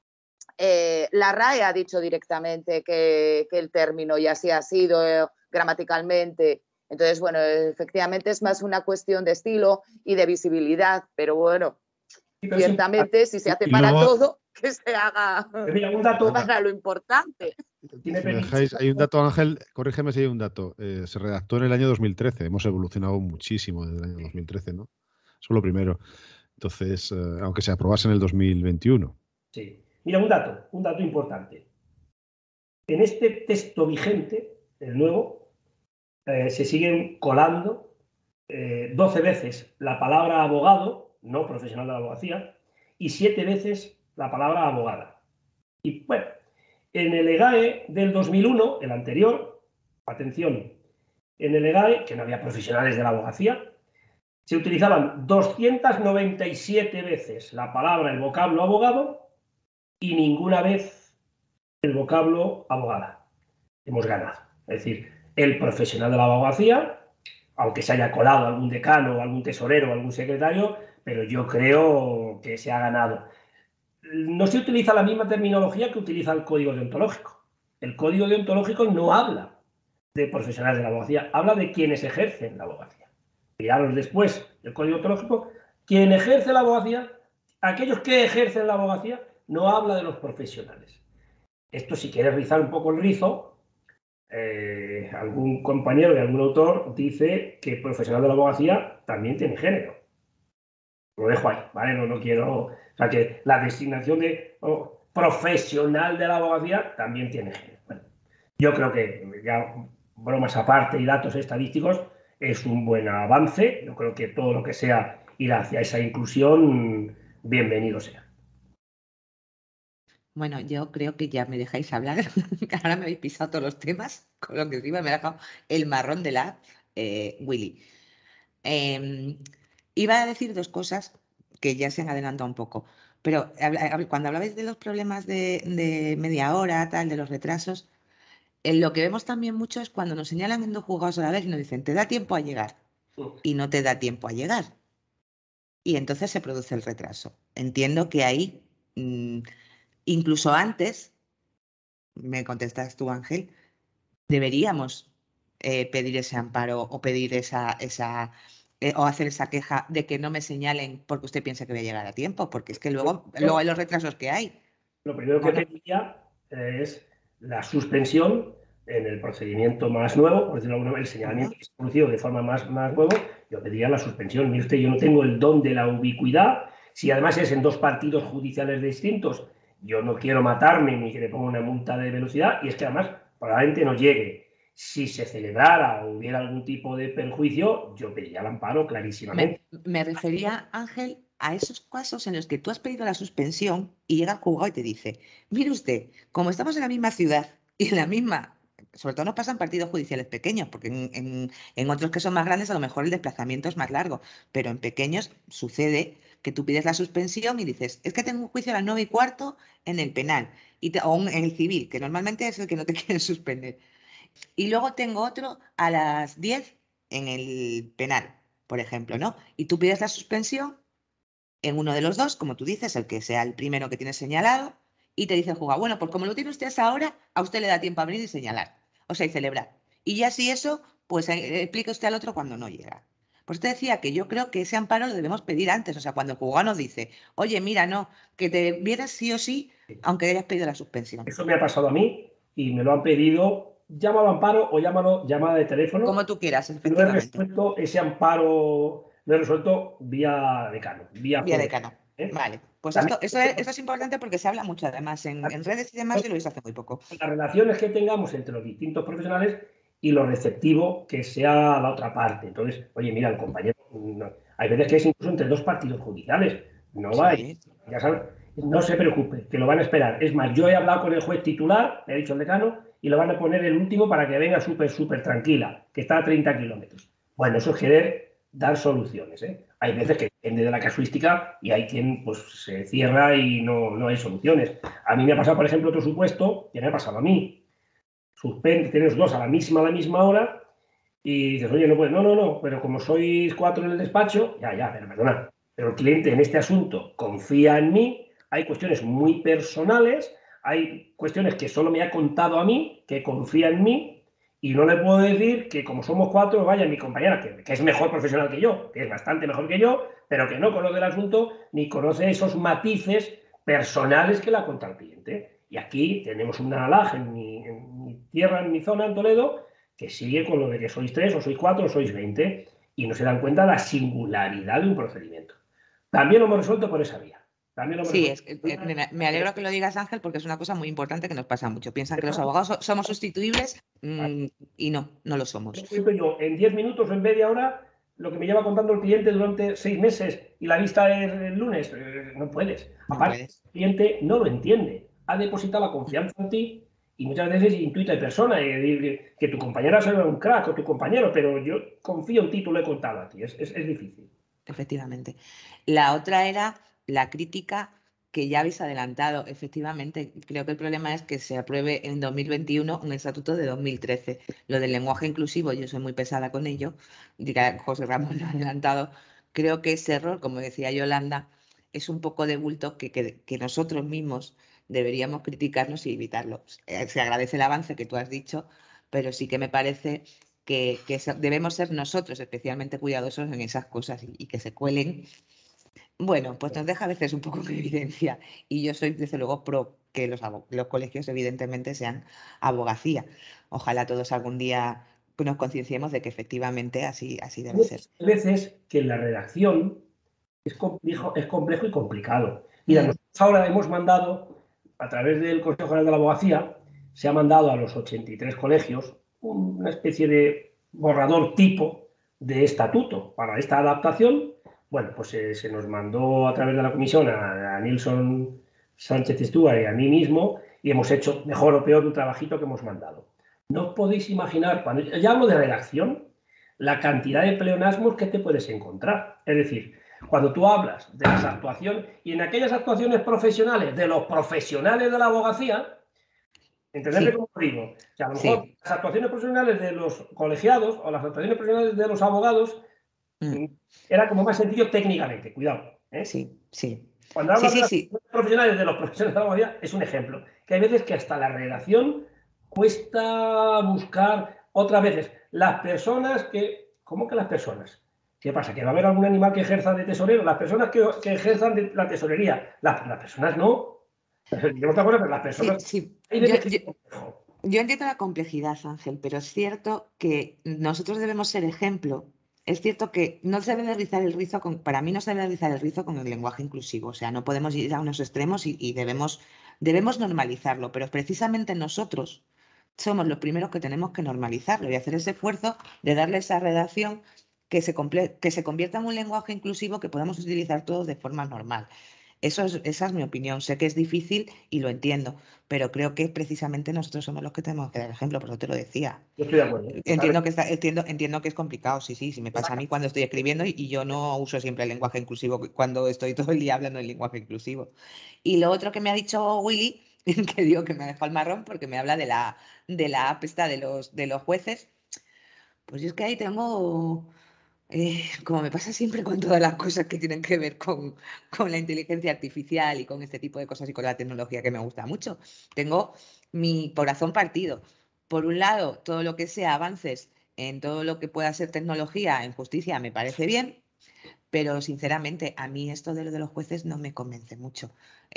eh, la R A E ha dicho directamente que, que el término y así ha sido eh, gramaticalmente. Entonces, bueno, efectivamente es más una cuestión de estilo y de visibilidad, pero bueno, sí, pero ciertamente sí. Si se hace para luego, todo, que se haga un dato para lo importante. Si me dejáis, hay un dato, Ángel, corrígeme si hay un dato. Eh, se redactó en el año dos mil trece. Hemos evolucionado muchísimo desde el año dos mil trece, ¿no? Eso es lo primero. Entonces, eh, aunque se aprobase en el dos mil veintiuno. Sí. Mira, un dato, un dato importante. En este texto vigente, el nuevo, eh, se siguen colando eh, doce veces la palabra abogado, no profesional de la abogacía, y siete veces la palabra abogada. Y bueno, en el E G A E del dos mil uno, el anterior, atención, en el E G A E, que no había profesionales de la abogacía, se utilizaban doscientas noventa y siete veces la palabra, el vocablo abogado, y ninguna vez el vocablo abogada. Hemos ganado. Es decir, el profesional de la abogacía, aunque se haya colado algún decano, algún tesorero, algún secretario, pero yo creo que se ha ganado. No se utiliza la misma terminología que utiliza el código deontológico. El código deontológico no habla de profesionales de la abogacía, habla de quienes ejercen la abogacía. Miraros después el código deontológico, quien ejerce la abogacía, aquellos que ejercen la abogacía, no habla de los profesionales. Esto, si quieres rizar un poco el rizo, eh, algún compañero y algún autor dice que el profesional de la abogacía también tiene género. Lo dejo ahí, ¿vale? No, no quiero... O sea, que la designación de oh, profesional de la abogacía también tiene género. Bueno, yo creo que, ya bromas aparte y datos estadísticos, es un buen avance. Yo creo que todo lo que sea ir hacia esa inclusión, bienvenido sea. Bueno, yo creo que ya me dejáis hablar. Ahora me habéis pisado todos los temas, con lo que encima me ha dejado el marrón de la eh, Willy. Eh, iba a decir dos cosas que ya se han adelantado un poco, pero cuando hablabais de los problemas de, de media hora, tal, de los retrasos, en lo que vemos también mucho es cuando nos señalan en dos juzgados a la vez y nos dicen, te da tiempo a llegar, y no te da tiempo a llegar. Y entonces se produce el retraso. Entiendo que ahí... Mmm, incluso antes, me contestas tú, Ángel, deberíamos eh, pedir ese amparo o pedir esa, esa eh, o hacer esa queja de que no me señalen porque usted piensa que voy a llegar a tiempo, porque es que luego, luego hay los retrasos que hay. Lo primero que pediría es la suspensión en el procedimiento más nuevo, por decirlo de alguna manera, el señalamiento que se ha producido de forma más, más nueva, yo pediría la suspensión. Mire usted, yo no tengo el don de la ubicuidad, si además es en dos partidos judiciales distintos, yo no quiero matarme ni que le ponga una multa de velocidad, y es que además probablemente no llegue. Si se celebrara o hubiera algún tipo de perjuicio, yo pediría el amparo clarísimamente. Me, me refería, Ángel, a esos casos en los que tú has pedido la suspensión y llega el juzgado y te dice, mire usted, como estamos en la misma ciudad y en la misma, sobre todo nos pasan partidos judiciales pequeños, porque en, en, en otros que son más grandes a lo mejor el desplazamiento es más largo, pero en pequeños sucede que tú pides la suspensión y dices, es que tengo un juicio a las nueve y cuarto en el penal y te, o en el civil, que normalmente es el que no te quieren suspender. Y luego tengo otro a las diez en el penal, por ejemplo, ¿no? Y tú pides la suspensión en uno de los dos, como tú dices, el que sea el primero que tienes señalado, y te dice el juzgado, bueno, pues como lo tiene usted a esa hora, a usted le da tiempo a venir y señalar, o sea, y celebrar. Y ya si eso, pues eh, explique usted al otro cuando no llega. Pues te decía que yo creo que ese amparo lo debemos pedir antes, o sea, cuando el juzgado nos dice, oye, mira, no, que te vieras sí o sí, aunque hayas pedido la suspensión. Eso me ha pasado a mí y me lo han pedido, llámalo amparo o llámalo llamada de teléfono. Como tú quieras, efectivamente. No he resuelto ese amparo, lo he resuelto vía decano. Vía, vía decano, ¿eh? Vale. Pues esto, eso, es, eso es importante porque se habla mucho además en, en redes y demás, yo lo he visto hace muy poco. Las relaciones que tengamos entre los distintos profesionales y lo receptivo que sea la otra parte. Entonces, oye, mira, el compañero, no, hay veces que es incluso entre dos partidos judiciales. No va, sí. Ya saben, no se preocupe, que lo van a esperar. Es más, yo he hablado con el juez titular, me ha dicho el decano, y lo van a poner el último para que venga súper, súper tranquila, que está a treinta kilómetros. Bueno, eso es querer dar soluciones, ¿eh? Hay veces que depende de la casuística y hay quien pues se cierra y no, no hay soluciones. A mí me ha pasado, por ejemplo, otro supuesto, que me ha pasado a mí. Suspende, tienes dos a la misma, a la misma hora y dices, oye, no puedes, no, no, no, pero como sois cuatro en el despacho, ya, ya, pero perdona, pero el cliente en este asunto confía en mí, hay cuestiones muy personales, hay cuestiones que solo me ha contado a mí, que confía en mí, y no le puedo decir que como somos cuatro, vaya mi compañera, que, que es mejor profesional que yo, que es bastante mejor que yo, pero que no conoce el asunto ni conoce esos matices personales que la cuenta el cliente. Y aquí tenemos una alaj en mi, en mi tierra, en mi zona, en Toledo, que sigue con lo de que sois tres, o sois cuatro, o sois veinte, y no se dan cuenta de la singularidad de un procedimiento. También lo hemos resuelto por esa vía. Sí, es que, me, me alegro que lo digas, Ángel, porque es una cosa muy importante que nos pasa mucho. Piensan que los abogados so, somos sustituibles mmm, y no, no lo somos. Yo, en diez minutos o en media hora, lo que me lleva contando el cliente durante seis meses y la vista es el lunes, no puedes. No Aparte, puedes. el cliente no lo entiende. Ha depositado la confianza en ti y muchas veces intuita de persona, eh, que tu compañera sea un crack o tu compañero, pero yo confío en ti, tú lo he contado a ti. Es, es, es difícil. Efectivamente. La otra era la crítica que ya habéis adelantado. Efectivamente, creo que el problema es que se apruebe en dos mil veintiuno un estatuto de dos mil trece. Lo del lenguaje inclusivo, yo soy muy pesada con ello, dirá José Ramón lo ha adelantado, creo que ese error, como decía Yolanda, es un poco de bulto que, que, que nosotros mismos deberíamos criticarnos y evitarlo. Eh, Se agradece el avance que tú has dicho, pero sí que me parece que, que se- debemos ser nosotros especialmente cuidadosos en esas cosas y, y que se cuelen. Bueno, pues nos deja a veces un poco en evidencia y yo soy desde luego pro que los, abo- los colegios evidentemente sean abogacía. Ojalá todos algún día nos concienciemos de que efectivamente así, así debe ser. Muchas veces que la redacción es complejo, es complejo y complicado. Mira, Mm. nosotros ahora hemos mandado, a través del Consejo General de la Abogacía, se ha mandado a los ochenta y tres colegios una especie de borrador tipo de estatuto para esta adaptación. Bueno, pues eh, se nos mandó a través de la comisión a, a Nilson Sánchez Stuart y a mí mismo y hemos hecho mejor o peor un trabajito que hemos mandado. No os podéis imaginar, cuando ya hablo de redacción, la cantidad de pleonasmos que te puedes encontrar. Es decir, cuando tú hablas de las actuaciones y en aquellas actuaciones profesionales de los profesionales de la abogacía, ¿entendedme Sí. cómo lo digo? O sea, a lo mejor Sí. las actuaciones profesionales de los colegiados o las actuaciones profesionales de los abogados Mm. era como más sencillo técnicamente, cuidado. ¿eh? Sí, sí. Cuando Sí, hablas de sí, las sí. actuaciones profesionales de los profesionales de la abogacía, es un ejemplo. Que hay veces que hasta la redacción cuesta buscar otras veces las personas que... ¿Cómo que las personas? ¿Qué pasa? ¿Que va a haber algún animal que ejerza de tesorero? Las personas que, que ejerzan de la tesorería. Las, las personas no. Yo otra cosa, pero las Sí, personas... sí. Hay Yo, veces que yo, es complejo. yo entiendo la complejidad, Ángel, pero es cierto que nosotros debemos ser ejemplo. Es cierto que no se debe rizar el rizo con, para mí no se debe rizar el rizo con el lenguaje inclusivo. O sea, no podemos ir a unos extremos y, y debemos, debemos normalizarlo, pero precisamente nosotros somos los primeros que tenemos que normalizarlo y hacer ese esfuerzo de darle esa redacción que se, comple- que se convierta en un lenguaje inclusivo que podamos utilizar todos de forma normal. Eso es, esa es mi opinión. Sé que es difícil y lo entiendo, pero creo que precisamente nosotros somos los que tenemos que dar ejemplo, por eso te lo decía. Yo estoy de acuerdo. Entiendo que, está, entiendo, entiendo que es complicado, sí, sí, sí, me pasa a mí cuando estoy escribiendo y, y yo no uso siempre el lenguaje inclusivo cuando estoy todo el día hablando el lenguaje inclusivo. Y lo otro que me ha dicho Willy, que digo que me ha dejado el marrón porque me habla de la, de la app esta de los, de los jueces, pues yo es que ahí tengo... Eh, como me pasa siempre con todas las cosas que tienen que ver con, con la inteligencia artificial y con este tipo de cosas y con la tecnología que me gusta mucho, tengo mi corazón partido. Por un lado, todo lo que sea avances en todo lo que pueda ser tecnología, en justicia, me parece bien, pero sinceramente a mí esto de lo de los jueces no me convence mucho.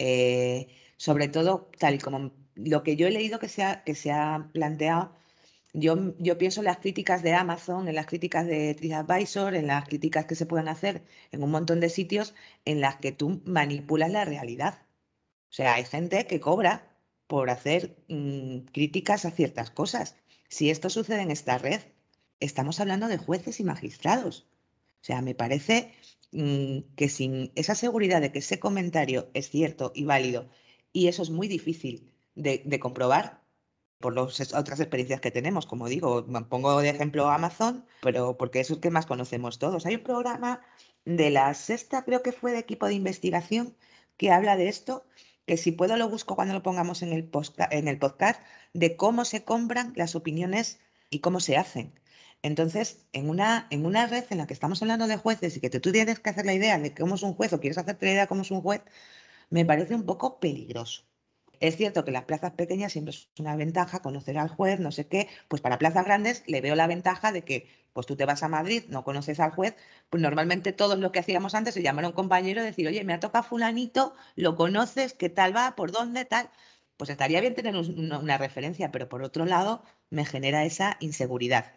Eh, sobre todo, tal y como lo que yo he leído que se ha, que se ha planteado. Yo, yo pienso en las críticas de Amazon, en las críticas de TripAdvisor, en las críticas que se pueden hacer en un montón de sitios en las que tú manipulas la realidad. O sea, hay gente que cobra por hacer mm, críticas a ciertas cosas. Si esto sucede en esta red, estamos hablando de jueces y magistrados. O sea, me parece mm, que sin esa seguridad de que ese comentario es cierto y válido, y eso es muy difícil de, de comprobar, por las otras experiencias que tenemos, como digo, pongo de ejemplo Amazon, pero porque es el que más conocemos todos. Hay un programa de la Sexta, creo que fue de equipo de investigación, que habla de esto, que si puedo lo busco cuando lo pongamos en el, postka, en el podcast, de cómo se compran las opiniones y cómo se hacen. Entonces, en una, en una red en la que estamos hablando de jueces y que tú tienes que hacer la idea de cómo es un juez o quieres hacerte la idea de cómo es un juez, me parece un poco peligroso. Es cierto que las plazas pequeñas siempre es una ventaja, conocer al juez, no sé qué, pues para plazas grandes le veo la ventaja de que pues tú te vas a Madrid, no conoces al juez, pues normalmente todos lo que hacíamos antes es llamar a un compañero y decir, oye, me ha tocado fulanito, lo conoces, qué tal va, por dónde, tal. Pues estaría bien tener una, una referencia, pero por otro lado me genera esa inseguridad.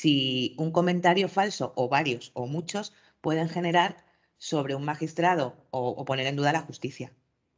Si un comentario falso o varios o muchos pueden generar sobre un magistrado o, o poner en duda la justicia.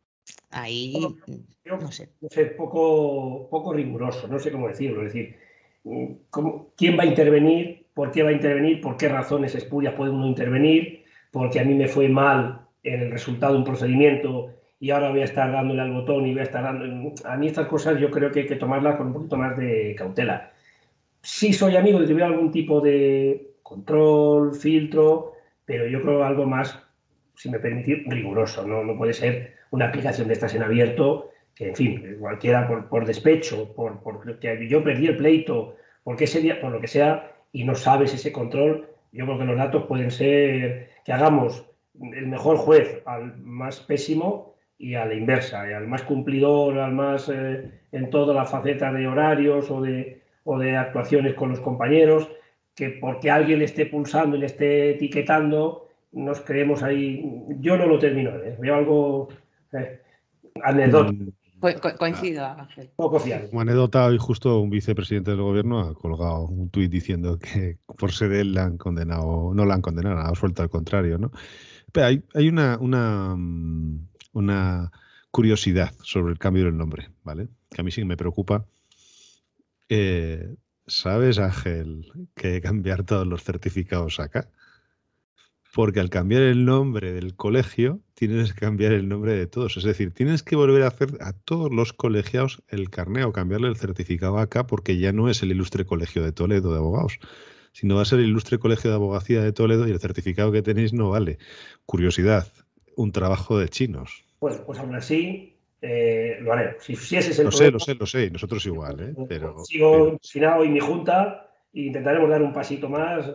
Ahí, Yo, no sé. no sé, poco, poco riguroso, no sé cómo decirlo. Es decir, ¿cómo, ¿quién va a intervenir? ¿Por qué va a intervenir? ¿Por qué razones espurias puede uno intervenir? Porque a mí me fue mal en el resultado de un procedimiento y ahora voy a estar dándole al botón y voy a estar dando... A mí estas cosas yo creo que hay que tomarlas con un poquito más de cautela. Sí soy amigo de que hubiera algún tipo de control, filtro, pero yo creo algo más, si me permitís, riguroso. No, no puede ser una aplicación de estas en abierto, que en fin, cualquiera por, por despecho, por, por que yo perdí el pleito, porque ese día, por lo que sea, y no sabes ese control, yo creo que los datos pueden ser que hagamos el mejor juez al más pésimo y a la inversa, y al más cumplidor, al más eh, en toda la faceta de horarios o de, o de actuaciones con los compañeros, que porque alguien le esté pulsando y le esté etiquetando, nos creemos ahí. Yo no lo termino de ver, veo algo eh, anecdótico. Co co coincido, Ángel. Poco fiable. Como anécdota, hoy justo un vicepresidente del gobierno ha colgado un tuit diciendo que por ser él la han condenado, no la han condenado, ha suelto al contrario, ¿no? Pero hay, hay una, una, una curiosidad sobre el cambio del nombre, ¿vale? Que a mí sí me preocupa. Eh, ¿Sabes, Ángel, que cambiar todos los certificados acá? Porque al cambiar el nombre del colegio, tienes que cambiar el nombre de todos. Es decir, tienes que volver a hacer a todos los colegiados el carné o cambiarle el certificado acá, porque ya no es el Ilustre Colegio de Toledo de Abogados, sino va a ser el Ilustre Colegio de Abogacía de Toledo y el certificado que tenéis no vale. Curiosidad, un trabajo de chinos. Bueno, pues aún así eh, lo haremos. Si, si ese es el Lo sé, problema, lo sé, lo sé, y nosotros igual, ¿eh? Pero, sigo pero, empecinado en mi junta e intentaremos dar un pasito más.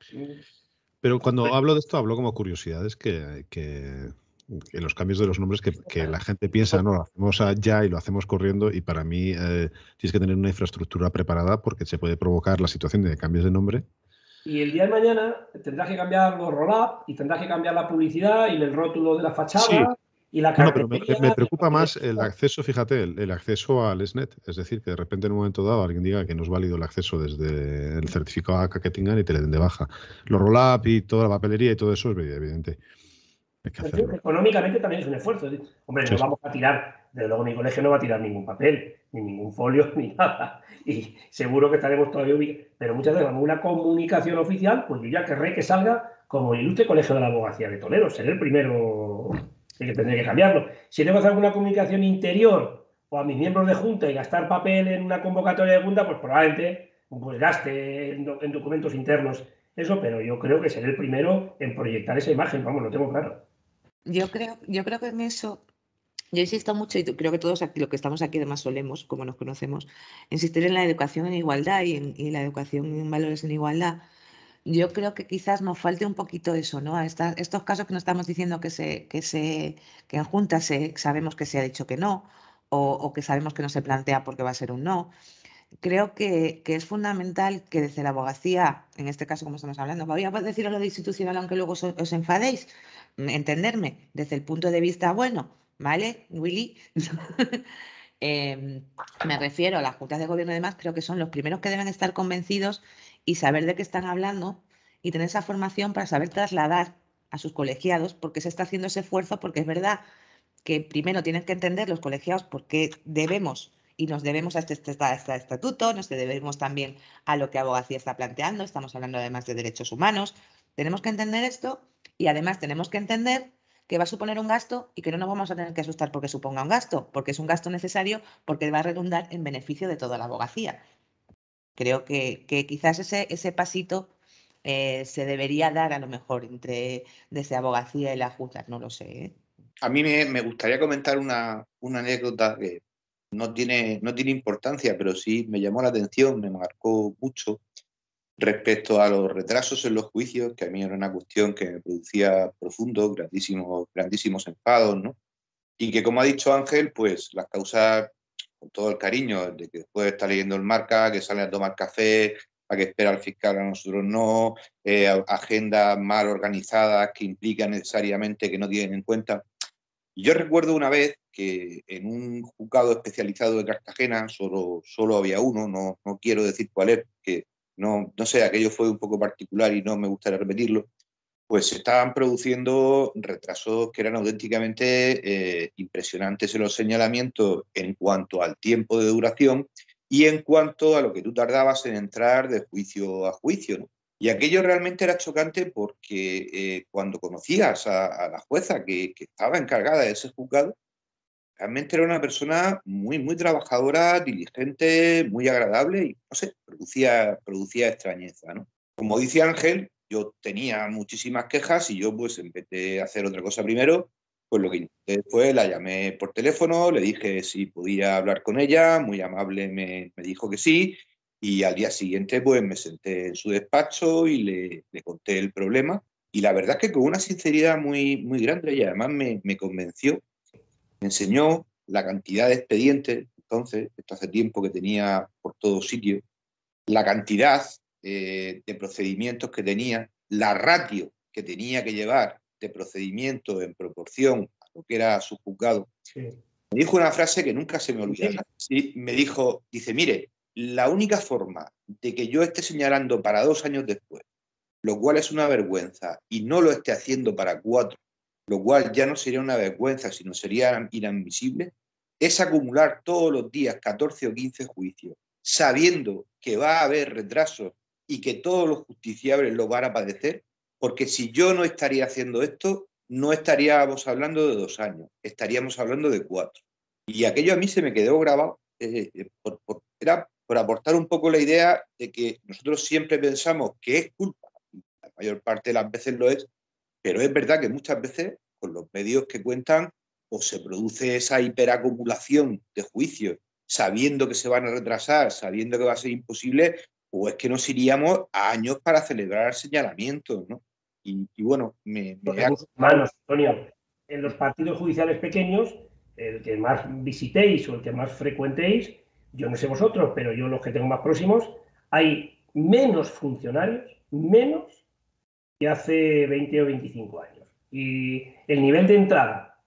pero cuando hablo de esto, hablo como curiosidades que, que, que los cambios de los nombres que, que la gente piensa, no, lo hacemos ya y lo hacemos corriendo, y para mí eh, tienes que tener una infraestructura preparada porque se puede provocar la situación de cambios de nombre. Y el día de mañana tendrás que cambiar los roll-up y tendrás que cambiar la publicidad y el rótulo de la fachada. Sí. Y la No, no, pero me, cartelería, me preocupa y la más el acceso, fíjate, el, el acceso al SNET. Es decir, que de repente en un momento dado alguien diga que no es válido el acceso desde el certificado A C A que tengan y te le den de baja. Los roll-up y toda la papelería y todo eso es evidente. Hay que hacerlo. Económicamente también es un esfuerzo. Hombre, Sí, no sí. vamos a tirar, desde luego mi colegio no va a tirar ningún papel, ni ningún folio, ni nada. Y seguro que estaremos todavía ubicados. Pero muchas veces, con una comunicación oficial, pues yo ya querré que salga como el Ilustre Colegio de la Abogacía de Toledo. Seré el primero que tendré que cambiarlo. Si tengo que hacer alguna comunicación interior o a mis miembros de junta y gastar papel en una convocatoria de junta, pues probablemente pues gaste en, do en documentos internos eso, pero yo creo que seré el primero en proyectar esa imagen. Vamos, lo tengo claro. Yo creo, yo creo que en eso, yo insisto mucho, y creo que todos aquí, los que estamos aquí además solemos, como nos conocemos, insistir en la educación en igualdad y en y la educación en valores en igualdad. Yo creo que quizás nos falte un poquito eso, ¿no? A esta, estos casos que nos estamos diciendo que, se, que, se, que en Junta se, sabemos que se ha dicho que no, o, o que sabemos que no se plantea porque va a ser un no. Creo que, que es fundamental que desde la abogacía, en este caso como estamos hablando, voy a deciros lo de institucional aunque luego os, os enfadéis, entenderme, desde el punto de vista bueno, ¿vale, Willy? eh, me refiero a las juntas de gobierno y demás, creo que son los primeros que deben estar convencidos y saber de qué están hablando y tener esa formación para saber trasladar a sus colegiados porque se está haciendo ese esfuerzo, porque es verdad que primero tienen que entender los colegiados por qué debemos y nos debemos a este, este, este estatuto, nos debemos también a lo que abogacía está planteando, estamos hablando además de derechos humanos, tenemos que entender esto y además tenemos que entender que va a suponer un gasto y que no nos vamos a tener que asustar porque suponga un gasto, porque es un gasto necesario, porque va a redundar en beneficio de toda la abogacía. Creo que, que quizás ese, ese pasito eh, se debería dar a lo mejor entre desde abogacía y la Junta, no lo sé, ¿eh? A mí me, me gustaría comentar una, una anécdota que no tiene, no tiene importancia, pero sí me llamó la atención, me marcó mucho respecto a los retrasos en los juicios, que a mí era una cuestión que me producía profundos, grandísimos, grandísimos enfados, ¿no? Y que, como ha dicho Ángel, pues las causas, con todo el cariño, de que después está leyendo el Marca, que sale a tomar café, a que espera al fiscal, a nosotros no, eh, agendas mal organizadas que implican necesariamente que no tienen en cuenta. Yo recuerdo una vez que en un juzgado especializado de Cartagena, solo, solo había uno, no, no quiero decir cuál es, que no, no sé, aquello fue un poco particular y no me gustaría repetirlo, pues se estaban produciendo retrasos que eran auténticamente eh, impresionantes en los señalamientos en cuanto al tiempo de duración y en cuanto a lo que tú tardabas en entrar de juicio a juicio, ¿no? Y aquello realmente era chocante porque eh, cuando conocías a, a la jueza que, que estaba encargada de ese juzgado, realmente era una persona muy, muy trabajadora, diligente, muy agradable y, no sé, producía, producía extrañeza, ¿no? Como dice Ángel, yo tenía muchísimas quejas y yo, pues, en vez de hacer otra cosa primero, pues lo que intenté fue, la llamé por teléfono, le dije si podía hablar con ella, muy amable me, me dijo que sí, y al día siguiente, pues, me senté en su despacho y le, le conté el problema. y la verdad es que con una sinceridad muy, muy grande, y además me, me convenció, me enseñó la cantidad de expedientes, entonces, esto hace tiempo que tenía por todos sitios, la cantidad eh, de procedimientos que tenía, la ratio que tenía que llevar de procedimientos en proporción a lo que era su juzgado. Sí. Me dijo una frase que nunca se me olvidará. Sí, me dijo, dice, mire, la única forma de que yo esté señalando para dos años después, lo cual es una vergüenza, y no lo esté haciendo para cuatro, lo cual ya no sería una vergüenza, sino sería inadmisible, es acumular todos los días catorce o quince juicios, sabiendo que va a haber retrasos y que todos los justiciables lo van a padecer, porque si yo no estaría haciendo esto, no estaríamos hablando de dos años, estaríamos hablando de cuatro. Y aquello a mí se me quedó grabado, eh, por, por, era por aportar un poco la idea de que nosotros siempre pensamos que es culpa, la mayor parte de las veces lo es, pero es verdad que muchas veces con los medios que cuentan o se produce esa hiperacumulación de juicios, sabiendo que se van a retrasar, sabiendo que va a ser imposible, o es que nos iríamos a años para celebrar señalamientos, ¿no? Y, y bueno, me... me ha... Manos, Antonio, en los partidos judiciales pequeños, el que más visitéis o el que más frecuentéis, yo no sé vosotros, pero yo los que tengo más próximos, hay menos funcionarios, menos que hace veinte o veinticinco años. Y el nivel de entrada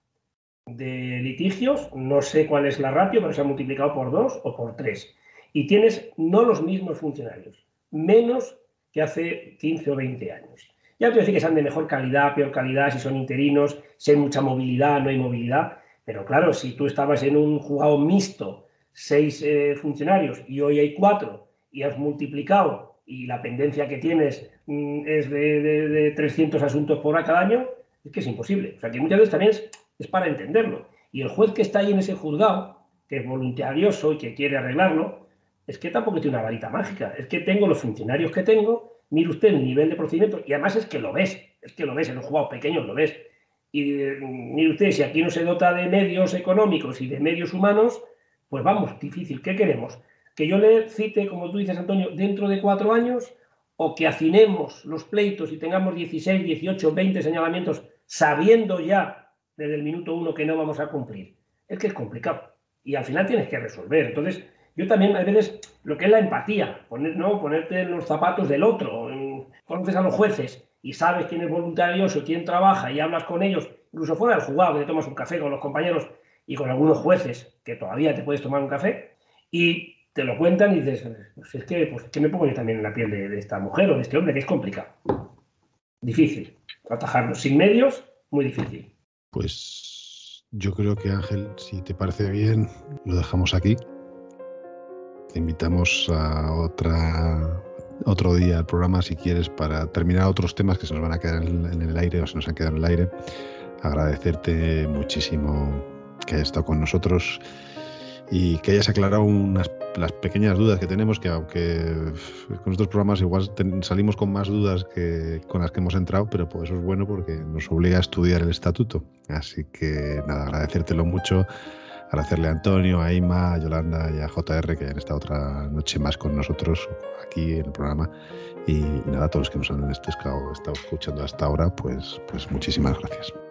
de litigios, no sé cuál es la ratio, pero se ha multiplicado por dos o por tres. Y tienes no los mismos funcionarios, menos que hace quince o veinte años. Ya te voy a decir que sean de mejor calidad, peor calidad, si son interinos, si hay mucha movilidad, no hay movilidad. Pero claro, si tú estabas en un juzgado mixto, seis eh, funcionarios, y hoy hay cuatro, y has multiplicado, y la pendencia que tienes mm, es de, de, de trescientos asuntos por hora cada año, es que es imposible. O sea, que muchas veces también es, es para entenderlo. Y el juez que está ahí en ese juzgado, que es voluntarioso y que quiere arreglarlo, es que tampoco tiene una varita mágica. Es que tengo los funcionarios que tengo, mire usted el nivel de procedimiento, y además es que lo ves, es que lo ves, en los juzgados pequeños lo ves. Y mire usted, si aquí no se dota de medios económicos y de medios humanos, pues vamos, difícil. ¿Qué queremos? ¿Que yo le cite, como tú dices, Antonio, dentro de cuatro años? ¿O que afinemos los pleitos y tengamos dieciséis, dieciocho, veinte señalamientos sabiendo ya desde el minuto uno que no vamos a cumplir? Es que es complicado. Y al final tienes que resolver. Entonces, yo también, a veces, lo que es la empatía, poner, ¿no? ponerte en los zapatos del otro. Conoces a los jueces y sabes quién es voluntarioso, quién trabaja, y hablas con ellos, incluso fuera del juzgado, que te tomas un café con los compañeros y con algunos jueces, que todavía te puedes tomar un café, y te lo cuentan y dices, pues es que, pues, que me pongo yo también en la piel de, de esta mujer o de este hombre, que es complicado. Difícil. Atajarlo sin medios, muy difícil. Pues yo creo que, Ángel, si te parece bien, lo dejamos aquí. Te invitamos a otra... otro día al programa, si quieres, para terminar otros temas que se nos van a quedar en el aire o se nos han quedado en el aire. Agradecerte muchísimo que hayas estado con nosotros y que hayas aclarado unas las pequeñas dudas que tenemos, que aunque con estos programas igual ten, salimos con más dudas que con las que hemos entrado, pero pues eso es bueno porque nos obliga a estudiar el estatuto. Así que nada, agradecértelo mucho. Agradecerle a Antonio, a Ima, a Yolanda y a J R que han estado otra noche más con nosotros aquí en el programa. Y, y nada, a todos los que nos han estado, estado escuchando hasta ahora, pues, pues muchísimas gracias.